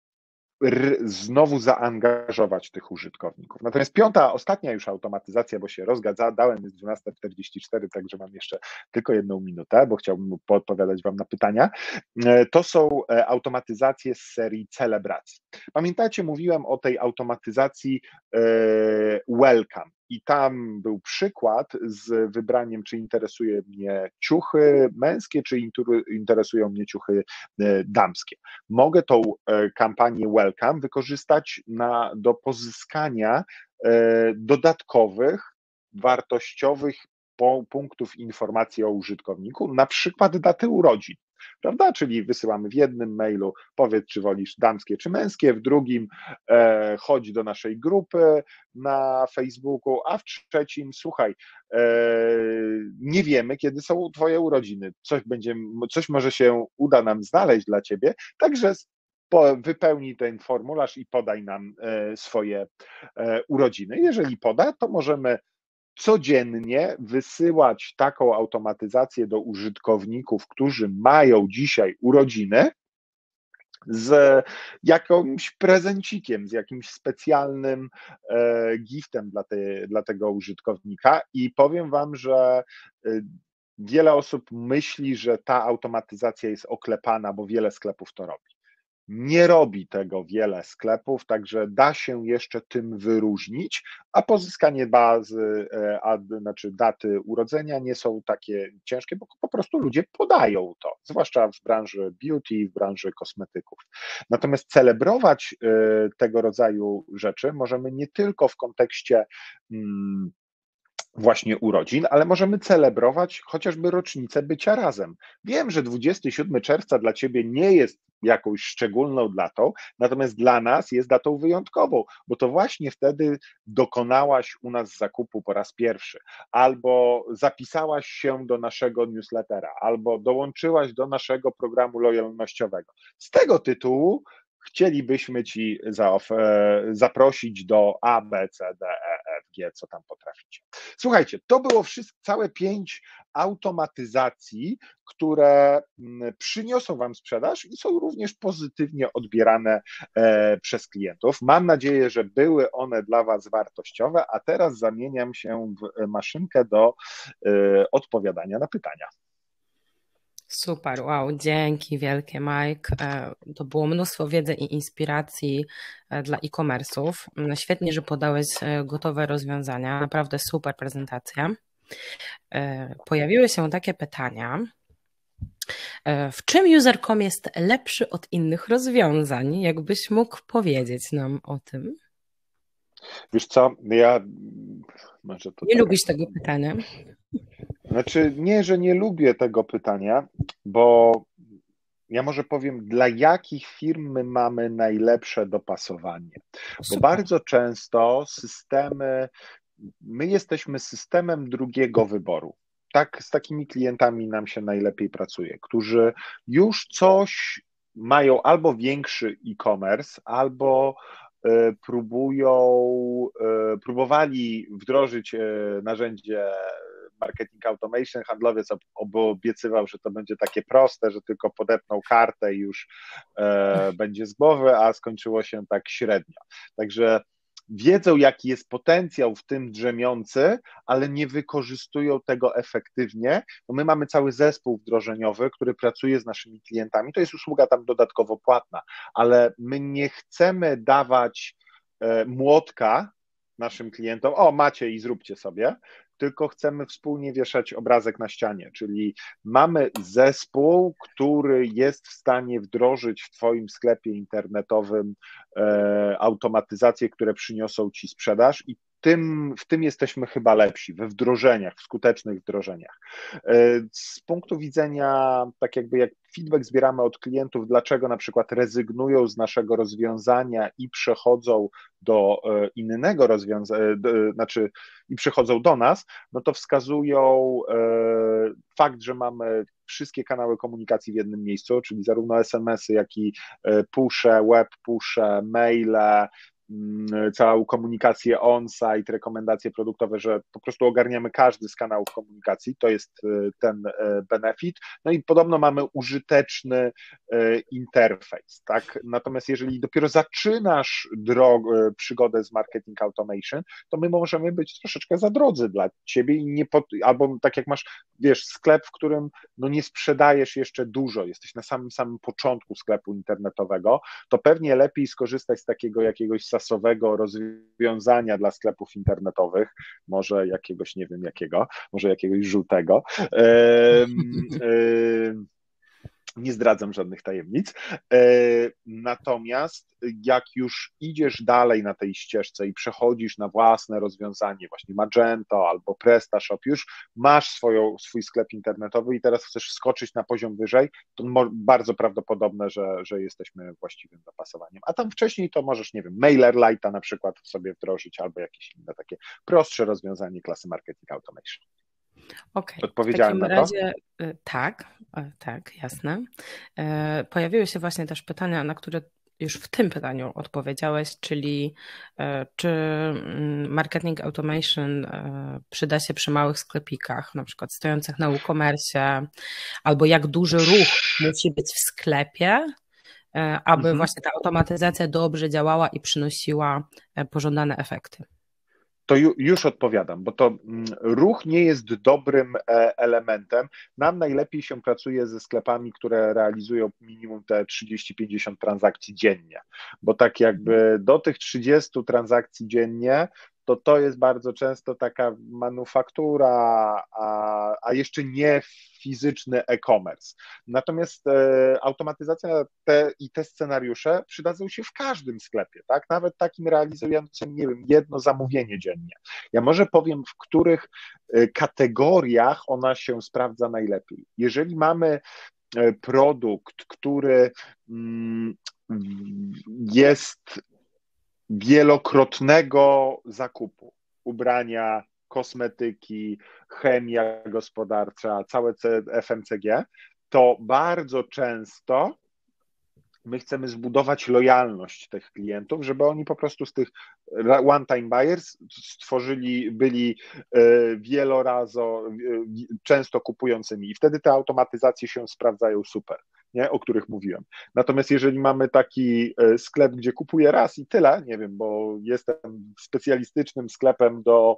znowu zaangażować tych użytkowników. Natomiast piąta, ostatnia już automatyzacja, bo się rozgadałem, jest dwunasta czterdzieści cztery, także mam jeszcze tylko jedną minutę, bo chciałbym podpowiadać Wam na pytania. To są automatyzacje z serii celebracji. Pamiętacie, mówiłem o tej automatyzacji welcome. I tam był przykład z wybraniem, czy interesuje mnie ciuchy męskie, czy interesują mnie ciuchy damskie. Mogę tą kampanię Welcome wykorzystać na, do pozyskania dodatkowych, wartościowych punktów informacji o użytkowniku, na przykład daty urodzin. Prawda? Czyli wysyłamy w jednym mailu, powiedz, czy wolisz damskie, czy męskie, w drugim e, chodź do naszej grupy na Facebooku, a w trzecim, słuchaj, e, nie wiemy, kiedy są Twoje urodziny, coś, będzie, coś może się uda nam znaleźć dla Ciebie, także wypełnij ten formularz i podaj nam e, swoje e, urodziny. Jeżeli poda, to możemy codziennie wysyłać taką automatyzację do użytkowników, którzy mają dzisiaj urodziny, z jakimś prezencikiem, z jakimś specjalnym e, giftem dla, te, dla tego użytkownika i powiem Wam, że e, wiele osób myśli, że ta automatyzacja jest oklepana, bo wiele sklepów to robi. Nie robi tego wiele sklepów, także da się jeszcze tym wyróżnić, a pozyskanie bazy, a, znaczy daty urodzenia nie są takie ciężkie, bo po prostu ludzie podają to, zwłaszcza w branży beauty, w branży kosmetyków. Natomiast celebrować tego rodzaju rzeczy możemy nie tylko w kontekście hmm, właśnie urodzin, ale możemy celebrować chociażby rocznicę bycia razem. Wiem, że dwudziestego siódmego czerwca dla Ciebie nie jest jakąś szczególną datą, natomiast dla nas jest datą wyjątkową, bo to właśnie wtedy dokonałaś u nas zakupu po raz pierwszy, albo zapisałaś się do naszego newslettera, albo dołączyłaś do naszego programu lojalnościowego. Z tego tytułu chcielibyśmy Ci zaprosić do A, B, C, D, E, F, G, co tam potraficie. Słuchajcie, to było wszystko, całe pięć automatyzacji, które przyniosą Wam sprzedaż i są również pozytywnie odbierane przez klientów. Mam nadzieję, że były one dla Was wartościowe, a teraz zamieniam się w maszynkę do odpowiadania na pytania. Super, wow, dzięki wielkie, Mike. To było mnóstwo wiedzy i inspiracji dla e-commerce'ów. Świetnie, że podałeś gotowe rozwiązania, naprawdę super prezentacja. Pojawiły się takie pytania. W czym user kropka com jest lepszy od innych rozwiązań? Jakbyś mógł powiedzieć nam o tym? Wiesz co, ja... Może to nie tak... lubisz tego pytania? Znaczy, nie, że nie lubię tego pytania, bo ja może powiem, dla jakich firm my mamy najlepsze dopasowanie. Bo bardzo często systemy, my jesteśmy systemem drugiego wyboru. Tak, z takimi klientami nam się najlepiej pracuje, którzy już coś mają albo większy e-commerce, albo próbują, próbowali wdrożyć narzędzie marketing automation, handlowiec obiecywał, że to będzie takie proste, że tylko podepną kartę i już e, będzie z głowy, a skończyło się tak średnio. Także wiedzą, jaki jest potencjał w tym drzemiący, ale nie wykorzystują tego efektywnie, bo my mamy cały zespół wdrożeniowy, który pracuje z naszymi klientami, to jest usługa tam dodatkowo płatna, ale my nie chcemy dawać e, młotka naszym klientom, o macie i zróbcie sobie, tylko chcemy wspólnie wieszać obrazek na ścianie, czyli mamy zespół, który jest w stanie wdrożyć w Twoim sklepie internetowym e, automatyzacje, które przyniosą Ci sprzedaż i tym, w tym jesteśmy chyba lepsi, we wdrożeniach, w skutecznych wdrożeniach. Z punktu widzenia, tak jakby jak feedback zbieramy od klientów, dlaczego na przykład rezygnują z naszego rozwiązania i przechodzą do innego rozwiązania, znaczy i przechodzą do nas, no to wskazują fakt, że mamy wszystkie kanały komunikacji w jednym miejscu, czyli zarówno es em esy, jak i pusze, web pusze, maile, całą komunikację on-site, rekomendacje produktowe, że po prostu ogarniamy każdy z kanałów komunikacji, to jest ten benefit. No i podobno mamy użyteczny interfejs, tak? Natomiast jeżeli dopiero zaczynasz drogę, przygodę z marketing automation, to my możemy być troszeczkę za drodzy dla ciebie i nie pod, albo tak jak masz, wiesz, sklep, w którym no nie sprzedajesz jeszcze dużo, jesteś na samym samym początku sklepu internetowego, to pewnie lepiej skorzystać z takiego jakiegoś sasowego rozwiązania dla sklepów internetowych, może jakiegoś, nie wiem jakiego, może jakiegoś żółtego. Ehm, ehm, nie zdradzam żadnych tajemnic. Natomiast jak już idziesz dalej na tej ścieżce i przechodzisz na własne rozwiązanie, właśnie Magento albo PrestaShop, już masz swoją, swój sklep internetowy i teraz chcesz skoczyć na poziom wyżej, to bardzo prawdopodobne, że, że jesteśmy właściwym dopasowaniem. A tam wcześniej to możesz, nie wiem, MailerLite'a na przykład sobie wdrożyć albo jakieś inne takie prostsze rozwiązanie klasy Marketing Automation. Okej, Odpowiedziałem w takim na to? razie tak, tak, jasne. Pojawiły się właśnie też pytania, na które już w tym pytaniu odpowiedziałeś, czyli czy marketing automation przyda się przy małych sklepikach, na przykład stojących na WooCommerce, albo jak duży ruch musi być w sklepie, aby mhm. właśnie ta automatyzacja dobrze działała i przynosiła pożądane efekty. To ju, już odpowiadam, bo to ruch nie jest dobrym elementem. Nam najlepiej się pracuje ze sklepami, które realizują minimum te trzydzieści pięćdziesiąt transakcji dziennie, bo tak jakby do tych trzydziestu transakcji dziennie, to to jest bardzo często taka manufaktura, a, a jeszcze nie fizyczny e-commerce. Natomiast e, automatyzacja te, i te scenariusze przydadzą się w każdym sklepie, tak? Nawet takim realizującym, nie wiem, jedno zamówienie dziennie. Ja może powiem, w których kategoriach ona się sprawdza najlepiej. Jeżeli mamy produkt, który mm, jest wielokrotnego zakupu, ubrania, kosmetyki, chemia gospodarcza, całe F M C G, to bardzo często my chcemy zbudować lojalność tych klientów, żeby oni po prostu z tych one-time buyers stworzyli, byli wielorazo, często kupującymi i wtedy te automatyzacje się sprawdzają super, nie? O których mówiłem. Natomiast jeżeli mamy taki sklep, gdzie kupuję raz i tyle, nie wiem, bo jestem specjalistycznym sklepem do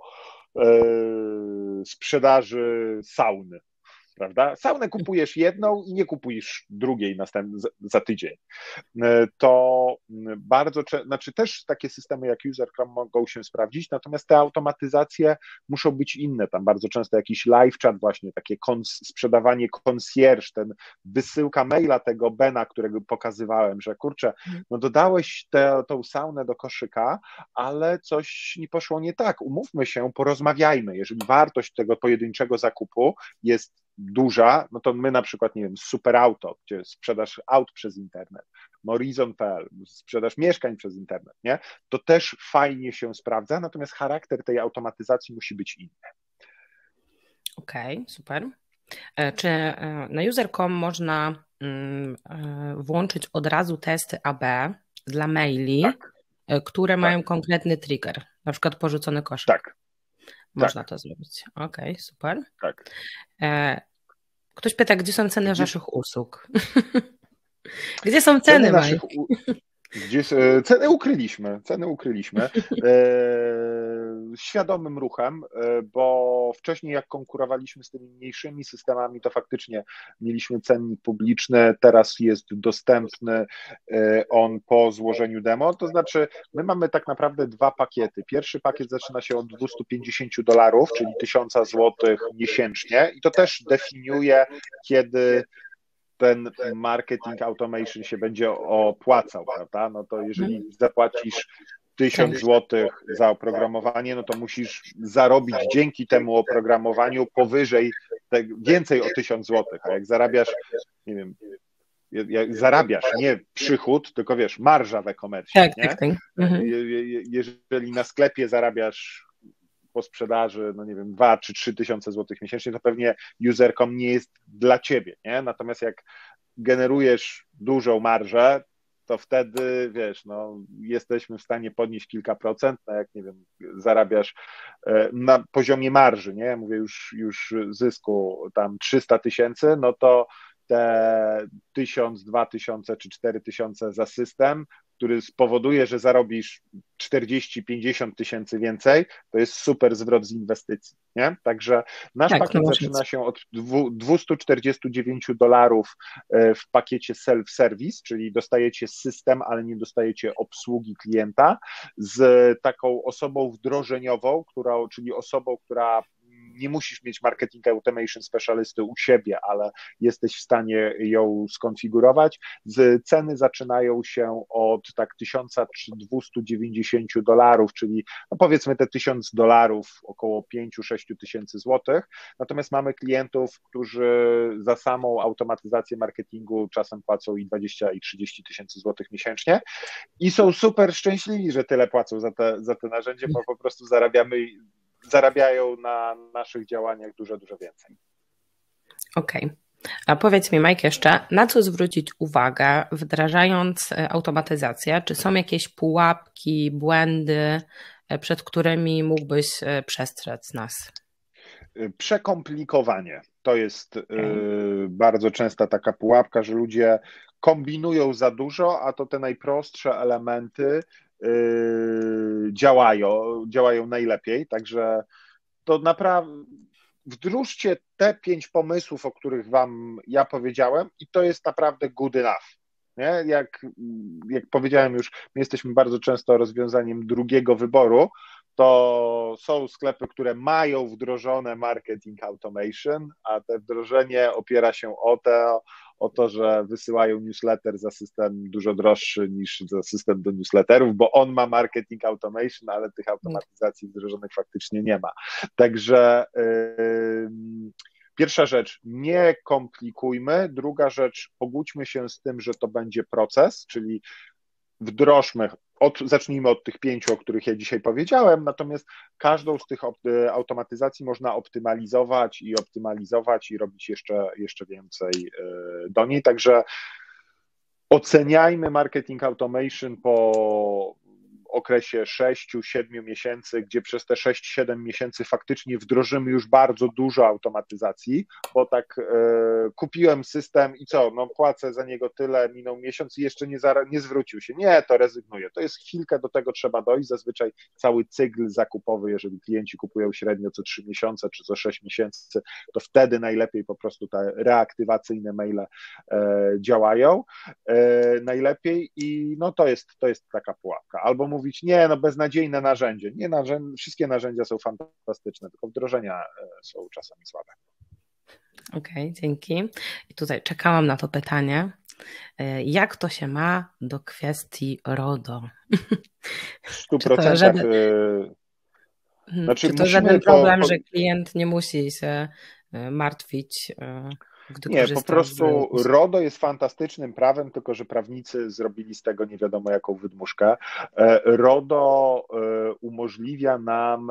sprzedaży sauny, prawda? Saunę kupujesz jedną i nie kupujesz drugiej następny, za, za tydzień. To bardzo, znaczy też takie systemy jak UserCam mogą się sprawdzić, natomiast te automatyzacje muszą być inne. Tam bardzo często jakiś live chat właśnie, takie kons, sprzedawanie concierge, ten wysyłka maila tego Bena, którego pokazywałem, że kurczę, no dodałeś tę tą saunę do koszyka, ale coś nie poszło nie tak. Umówmy się, porozmawiajmy. Jeżeli wartość tego pojedynczego zakupu jest duża, no to my na przykład, nie wiem, Superauto, gdzie sprzedaż aut przez internet, Morizon kropka p l, sprzedaż mieszkań przez internet, nie? To też fajnie się sprawdza, natomiast charakter tej automatyzacji musi być inny. Okej, okay, super. Czy na user kropka com można włączyć od razu testy A B dla maili, tak, które tak. mają konkretny trigger, na przykład porzucony koszyk? Tak. Można tak. to zrobić. Okej, okay, super. Tak. Ktoś pyta, gdzie są ceny gdzie... waszych usług? Gdzie są ceny, ceny naszych u... Gdzie ceny ukryliśmy, ceny ukryliśmy e, świadomym ruchem, e, bo wcześniej jak konkurowaliśmy z tymi mniejszymi systemami, to faktycznie mieliśmy cennik publiczny, teraz jest dostępny e, on po złożeniu demo, to znaczy my mamy tak naprawdę dwa pakiety. Pierwszy pakiet zaczyna się od dwieście pięćdziesiąt dolarów, czyli tysiąc złotych miesięcznie i to też definiuje, kiedy ten marketing automation się będzie opłacał, prawda? No to jeżeli zapłacisz tysiąc złotych za oprogramowanie, no to musisz zarobić dzięki temu oprogramowaniu powyżej, te, więcej o tysiąc złotych, a jak zarabiasz, nie wiem, jak zarabiasz, nie przychód, tylko wiesz, marża w e-commerce, tak, nie? Tak, tak. Mhm. Jeżeli na sklepie zarabiasz po sprzedaży, no nie wiem, dwa czy trzy tysiące złotych miesięcznie, to pewnie userkom nie jest dla ciebie, nie? Natomiast jak generujesz dużą marżę, to wtedy, wiesz, no, jesteśmy w stanie podnieść kilka procent, no jak, nie wiem, zarabiasz na poziomie marży, nie? Ja mówię już, już zysku tam trzysta tysięcy, no to te tysiąc, dwa tysiące czy cztery tysiące za system, który spowoduje, że zarobisz czterdzieści pięćdziesiąt tysięcy więcej, to jest super zwrot z inwestycji, nie? Także nasz tak, pakiet zaczyna się od dwieście czterdzieści dziewięć dolarów w pakiecie self-service, czyli dostajecie system, ale nie dostajecie obsługi klienta, z taką osobą wdrożeniową, która, czyli osobą, która nie musisz mieć marketing automation specialisty u siebie, ale jesteś w stanie ją skonfigurować. Z ceny zaczynają się od tak tysiąc dwieście dziewięćdziesiąt dolarów, czyli no powiedzmy te tysiąc dolarów, około pięć do sześciu tysięcy złotych. Natomiast mamy klientów, którzy za samą automatyzację marketingu czasem płacą i dwadzieścia i trzydzieści tysięcy złotych miesięcznie i są super szczęśliwi, że tyle płacą za te, za te narzędzie, bo po prostu zarabiamy zarabiają na naszych działaniach dużo, dużo więcej. Okej. Okay. A powiedz mi, Mike, jeszcze, na co zwrócić uwagę, wdrażając automatyzację? Czy są jakieś pułapki, błędy, przed którymi mógłbyś przestrzec nas? Przekomplikowanie. To jest okay. bardzo częsta taka pułapka, że ludzie kombinują za dużo, a to te najprostsze elementy Yy, działają, działają najlepiej, także to naprawdę wdróżcie te pięć pomysłów, o których wam ja powiedziałem i to jest naprawdę good enough. Nie? Jak, jak powiedziałem już, my jesteśmy bardzo często rozwiązaniem drugiego wyboru, to są sklepy, które mają wdrożone marketing automation, a te wdrożenie opiera się o to, o to, że wysyłają newsletter za system dużo droższy niż za system do newsletterów, bo on ma marketing automation, ale tych automatyzacji wdrożonych faktycznie nie ma. Także yy, pierwsza rzecz, nie komplikujmy. Druga rzecz, pogódźmy się z tym, że to będzie proces, czyli wdrożmy, od, zacznijmy od tych pięciu, o których ja dzisiaj powiedziałem, natomiast każdą z tych automatyzacji można optymalizować i optymalizować i robić jeszcze, jeszcze więcej do niej, także oceniajmy marketing automation po okresie sześciu siedmiu miesięcy, gdzie przez te sześć siedem miesięcy faktycznie wdrożymy już bardzo dużo automatyzacji, bo tak e, kupiłem system i co, no płacę za niego tyle, minął miesiąc i jeszcze nie, zara- nie zwrócił się. Nie, to rezygnuję. To jest chwilkę, do tego trzeba dojść. Zazwyczaj cały cykl zakupowy, jeżeli klienci kupują średnio co trzy miesiące czy co sześć miesięcy, to wtedy najlepiej po prostu te reaktywacyjne maile e, działają e, najlepiej i no to jest, to jest taka pułapka. Albo mówić, nie, no beznadziejne narzędzie. Nie, narzędzie, wszystkie narzędzia są fantastyczne, tylko wdrożenia są czasami słabe. Okej, okay, dzięki. I tutaj czekałam na to pytanie. Jak to się ma do kwestii RODO? W stu procentach. Żaden, znaczy, czy to żaden problem, po, po... że klient nie musi się martwić? Gdy nie, po prostu z... RODO jest fantastycznym prawem, tylko że prawnicy zrobili z tego nie wiadomo jaką wydmuszkę. RODO umożliwia nam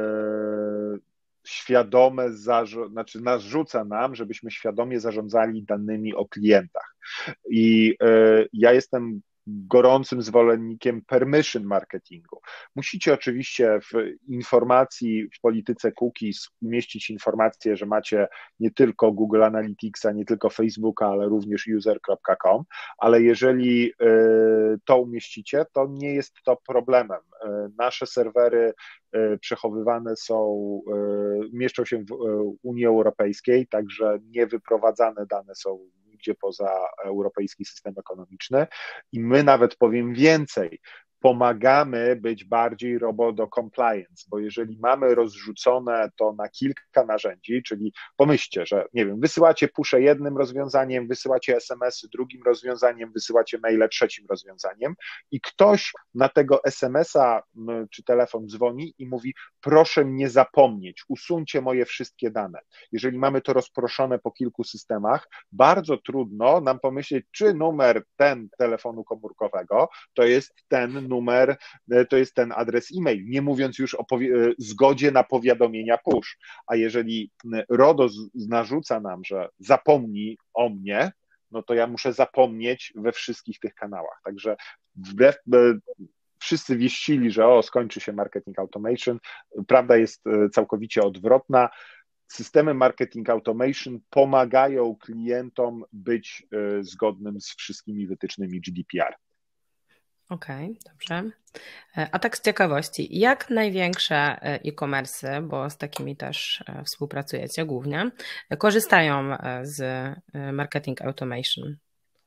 świadome, zarz- znaczy narzuca nam, żebyśmy świadomie zarządzali danymi o klientach. I ja jestem gorącym zwolennikiem permission marketingu. Musicie oczywiście w informacji, w polityce cookies umieścić informację, że macie nie tylko Google Analyticsa, nie tylko Facebooka, ale również user kropka com, ale jeżeli to umieścicie, to nie jest to problemem. Nasze serwery przechowywane są, mieszczą się w Unii Europejskiej, także niewyprowadzane dane są gdzie poza europejski system ekonomiczny i my nawet powiem więcej, pomagamy być bardziej robo compliance, bo jeżeli mamy rozrzucone to na kilka narzędzi, czyli pomyślcie, że nie wiem, wysyłacie pusze jednym rozwiązaniem, wysyłacie es em esy drugim rozwiązaniem, wysyłacie maile trzecim rozwiązaniem i ktoś na tego es em esa czy telefon dzwoni i mówi: proszę mnie zapomnieć, usuńcie moje wszystkie dane. Jeżeli mamy to rozproszone po kilku systemach, bardzo trudno nam pomyśleć, czy numer ten telefonu komórkowego to jest ten numer, to jest ten adres e-mail, nie mówiąc już o zgodzie na powiadomienia push. A jeżeli RODO narzuca nam, że zapomnij o mnie, no to ja muszę zapomnieć we wszystkich tych kanałach. Także wbrew, wszyscy wieścili, że o, skończy się marketing automation. Prawda jest całkowicie odwrotna. Systemy marketing automation pomagają klientom być zgodnym z wszystkimi wytycznymi G D P R. Okej, okay, dobrze. A tak z ciekawości, jak największe e-commerce, bo z takimi też współpracujecie głównie, korzystają z marketing automation?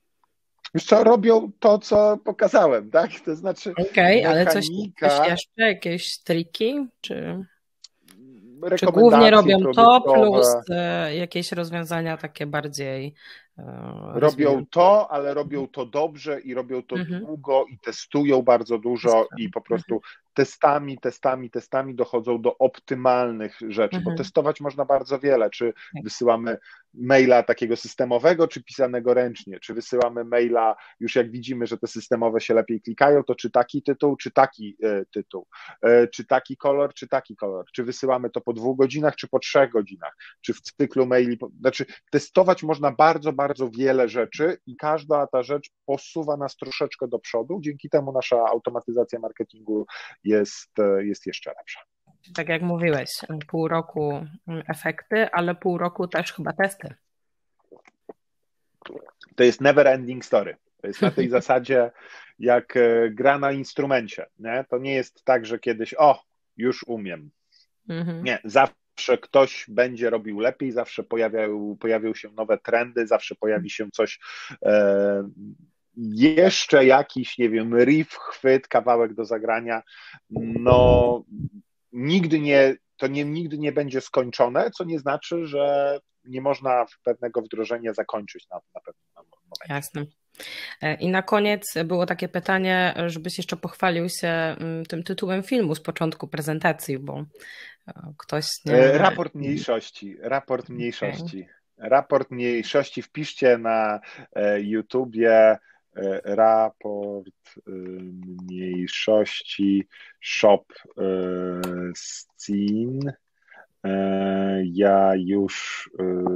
Już co, robią to, co pokazałem, tak? To znaczy Okej, okay, ale coś, coś jeszcze, jakieś triki, czy... Czy głównie robią to plus jakieś rozwiązania takie bardziej... Robią to, ale robią to dobrze i robią to mhm. długo i testują bardzo dużo i po prostu mhm. testami, testami, testami dochodzą do optymalnych rzeczy, mhm. bo testować można bardzo wiele, czy wysyłamy maila takiego systemowego, czy pisanego ręcznie, czy wysyłamy maila, już jak widzimy, że te systemowe się lepiej klikają, to czy taki tytuł, czy taki e, tytuł, e, czy taki kolor, czy taki kolor, czy wysyłamy to po dwóch godzinach, czy po trzech godzinach, czy w cyklu maili, znaczy testować można bardzo, bardzo wiele rzeczy i każda ta rzecz posuwa nas troszeczkę do przodu, dzięki temu nasza automatyzacja marketingu jest, jest jeszcze lepsza. Tak jak mówiłeś, pół roku efekty, ale pół roku też chyba testy. To jest never ending story. To jest na tej zasadzie jak gra na instrumencie. Nie? To nie jest tak, że kiedyś o, już umiem. Mhm. Nie, zawsze ktoś będzie robił lepiej, zawsze pojawiają, pojawią się nowe trendy, zawsze pojawi się coś e, jeszcze jakiś, nie wiem, riff, chwyt, kawałek do zagrania. No nigdy nie, to nie, nigdy nie będzie skończone, co nie znaczy, że nie można pewnego wdrożenia zakończyć na, na pewnym momencie. Jasne. I na koniec było takie pytanie, żebyś jeszcze pochwalił się tym tytułem filmu z początku prezentacji, bo ktoś nie... Raport mniejszości, raport mniejszości. Okay. Raport mniejszości, wpiszcie na YouTubie raport mniejszości shop scene. Ja już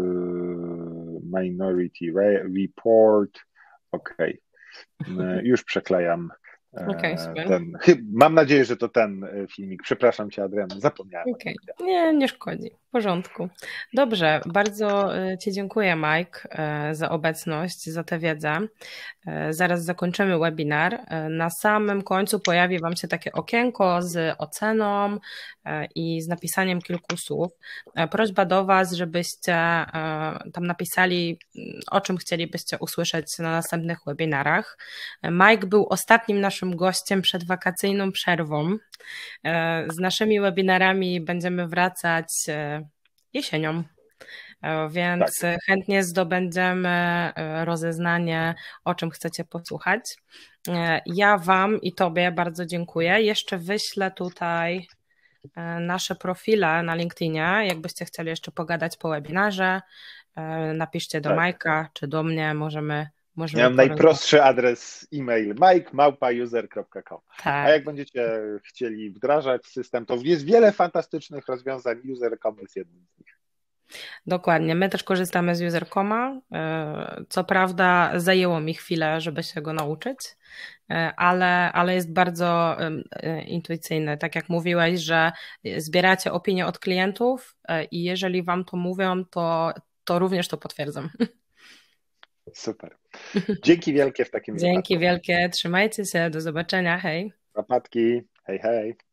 minority report. Okej, okay. Już przeklejam okay, ten. Mam nadzieję, że to ten filmik. Przepraszam cię, Adrian, zapomniałem. Okay. Nie, nie szkodzi. W porządku. Dobrze, bardzo ci dziękuję, Mike, za obecność, za tę wiedzę. Zaraz zakończymy webinar. Na samym końcu pojawi wam się takie okienko z oceną i z napisaniem kilku słów. Prośba do was, żebyście tam napisali, o czym chcielibyście usłyszeć na następnych webinarach. Mike był ostatnim naszym gościem przed wakacyjną przerwą. Z naszymi webinarami będziemy wracać jesienią, więc tak. Chętnie zdobędziemy rozeznanie, o czym chcecie posłuchać. Ja wam i tobie bardzo dziękuję. Jeszcze wyślę tutaj nasze profile na LinkedInie, jakbyście chcieli jeszcze pogadać po webinarze, napiszcie do tak. Majka czy do mnie, możemy Ja mam najprostszy adres e-mail mike małpa user kropka com. Tak. A jak będziecie chcieli wdrażać system, to jest wiele fantastycznych rozwiązań. user kropka com jest jednym z nich. Dokładnie. My też korzystamy z user kropka com. Co prawda zajęło mi chwilę, żeby się go nauczyć, ale, ale jest bardzo intuicyjny. Tak jak mówiłeś, że zbieracie opinie od klientów i jeżeli wam to mówią, to, to również to potwierdzam. Super. Dzięki wielkie w takim Dzięki wypadku. Wielkie, trzymajcie się, do zobaczenia, hej. Zapatki, hej, hej.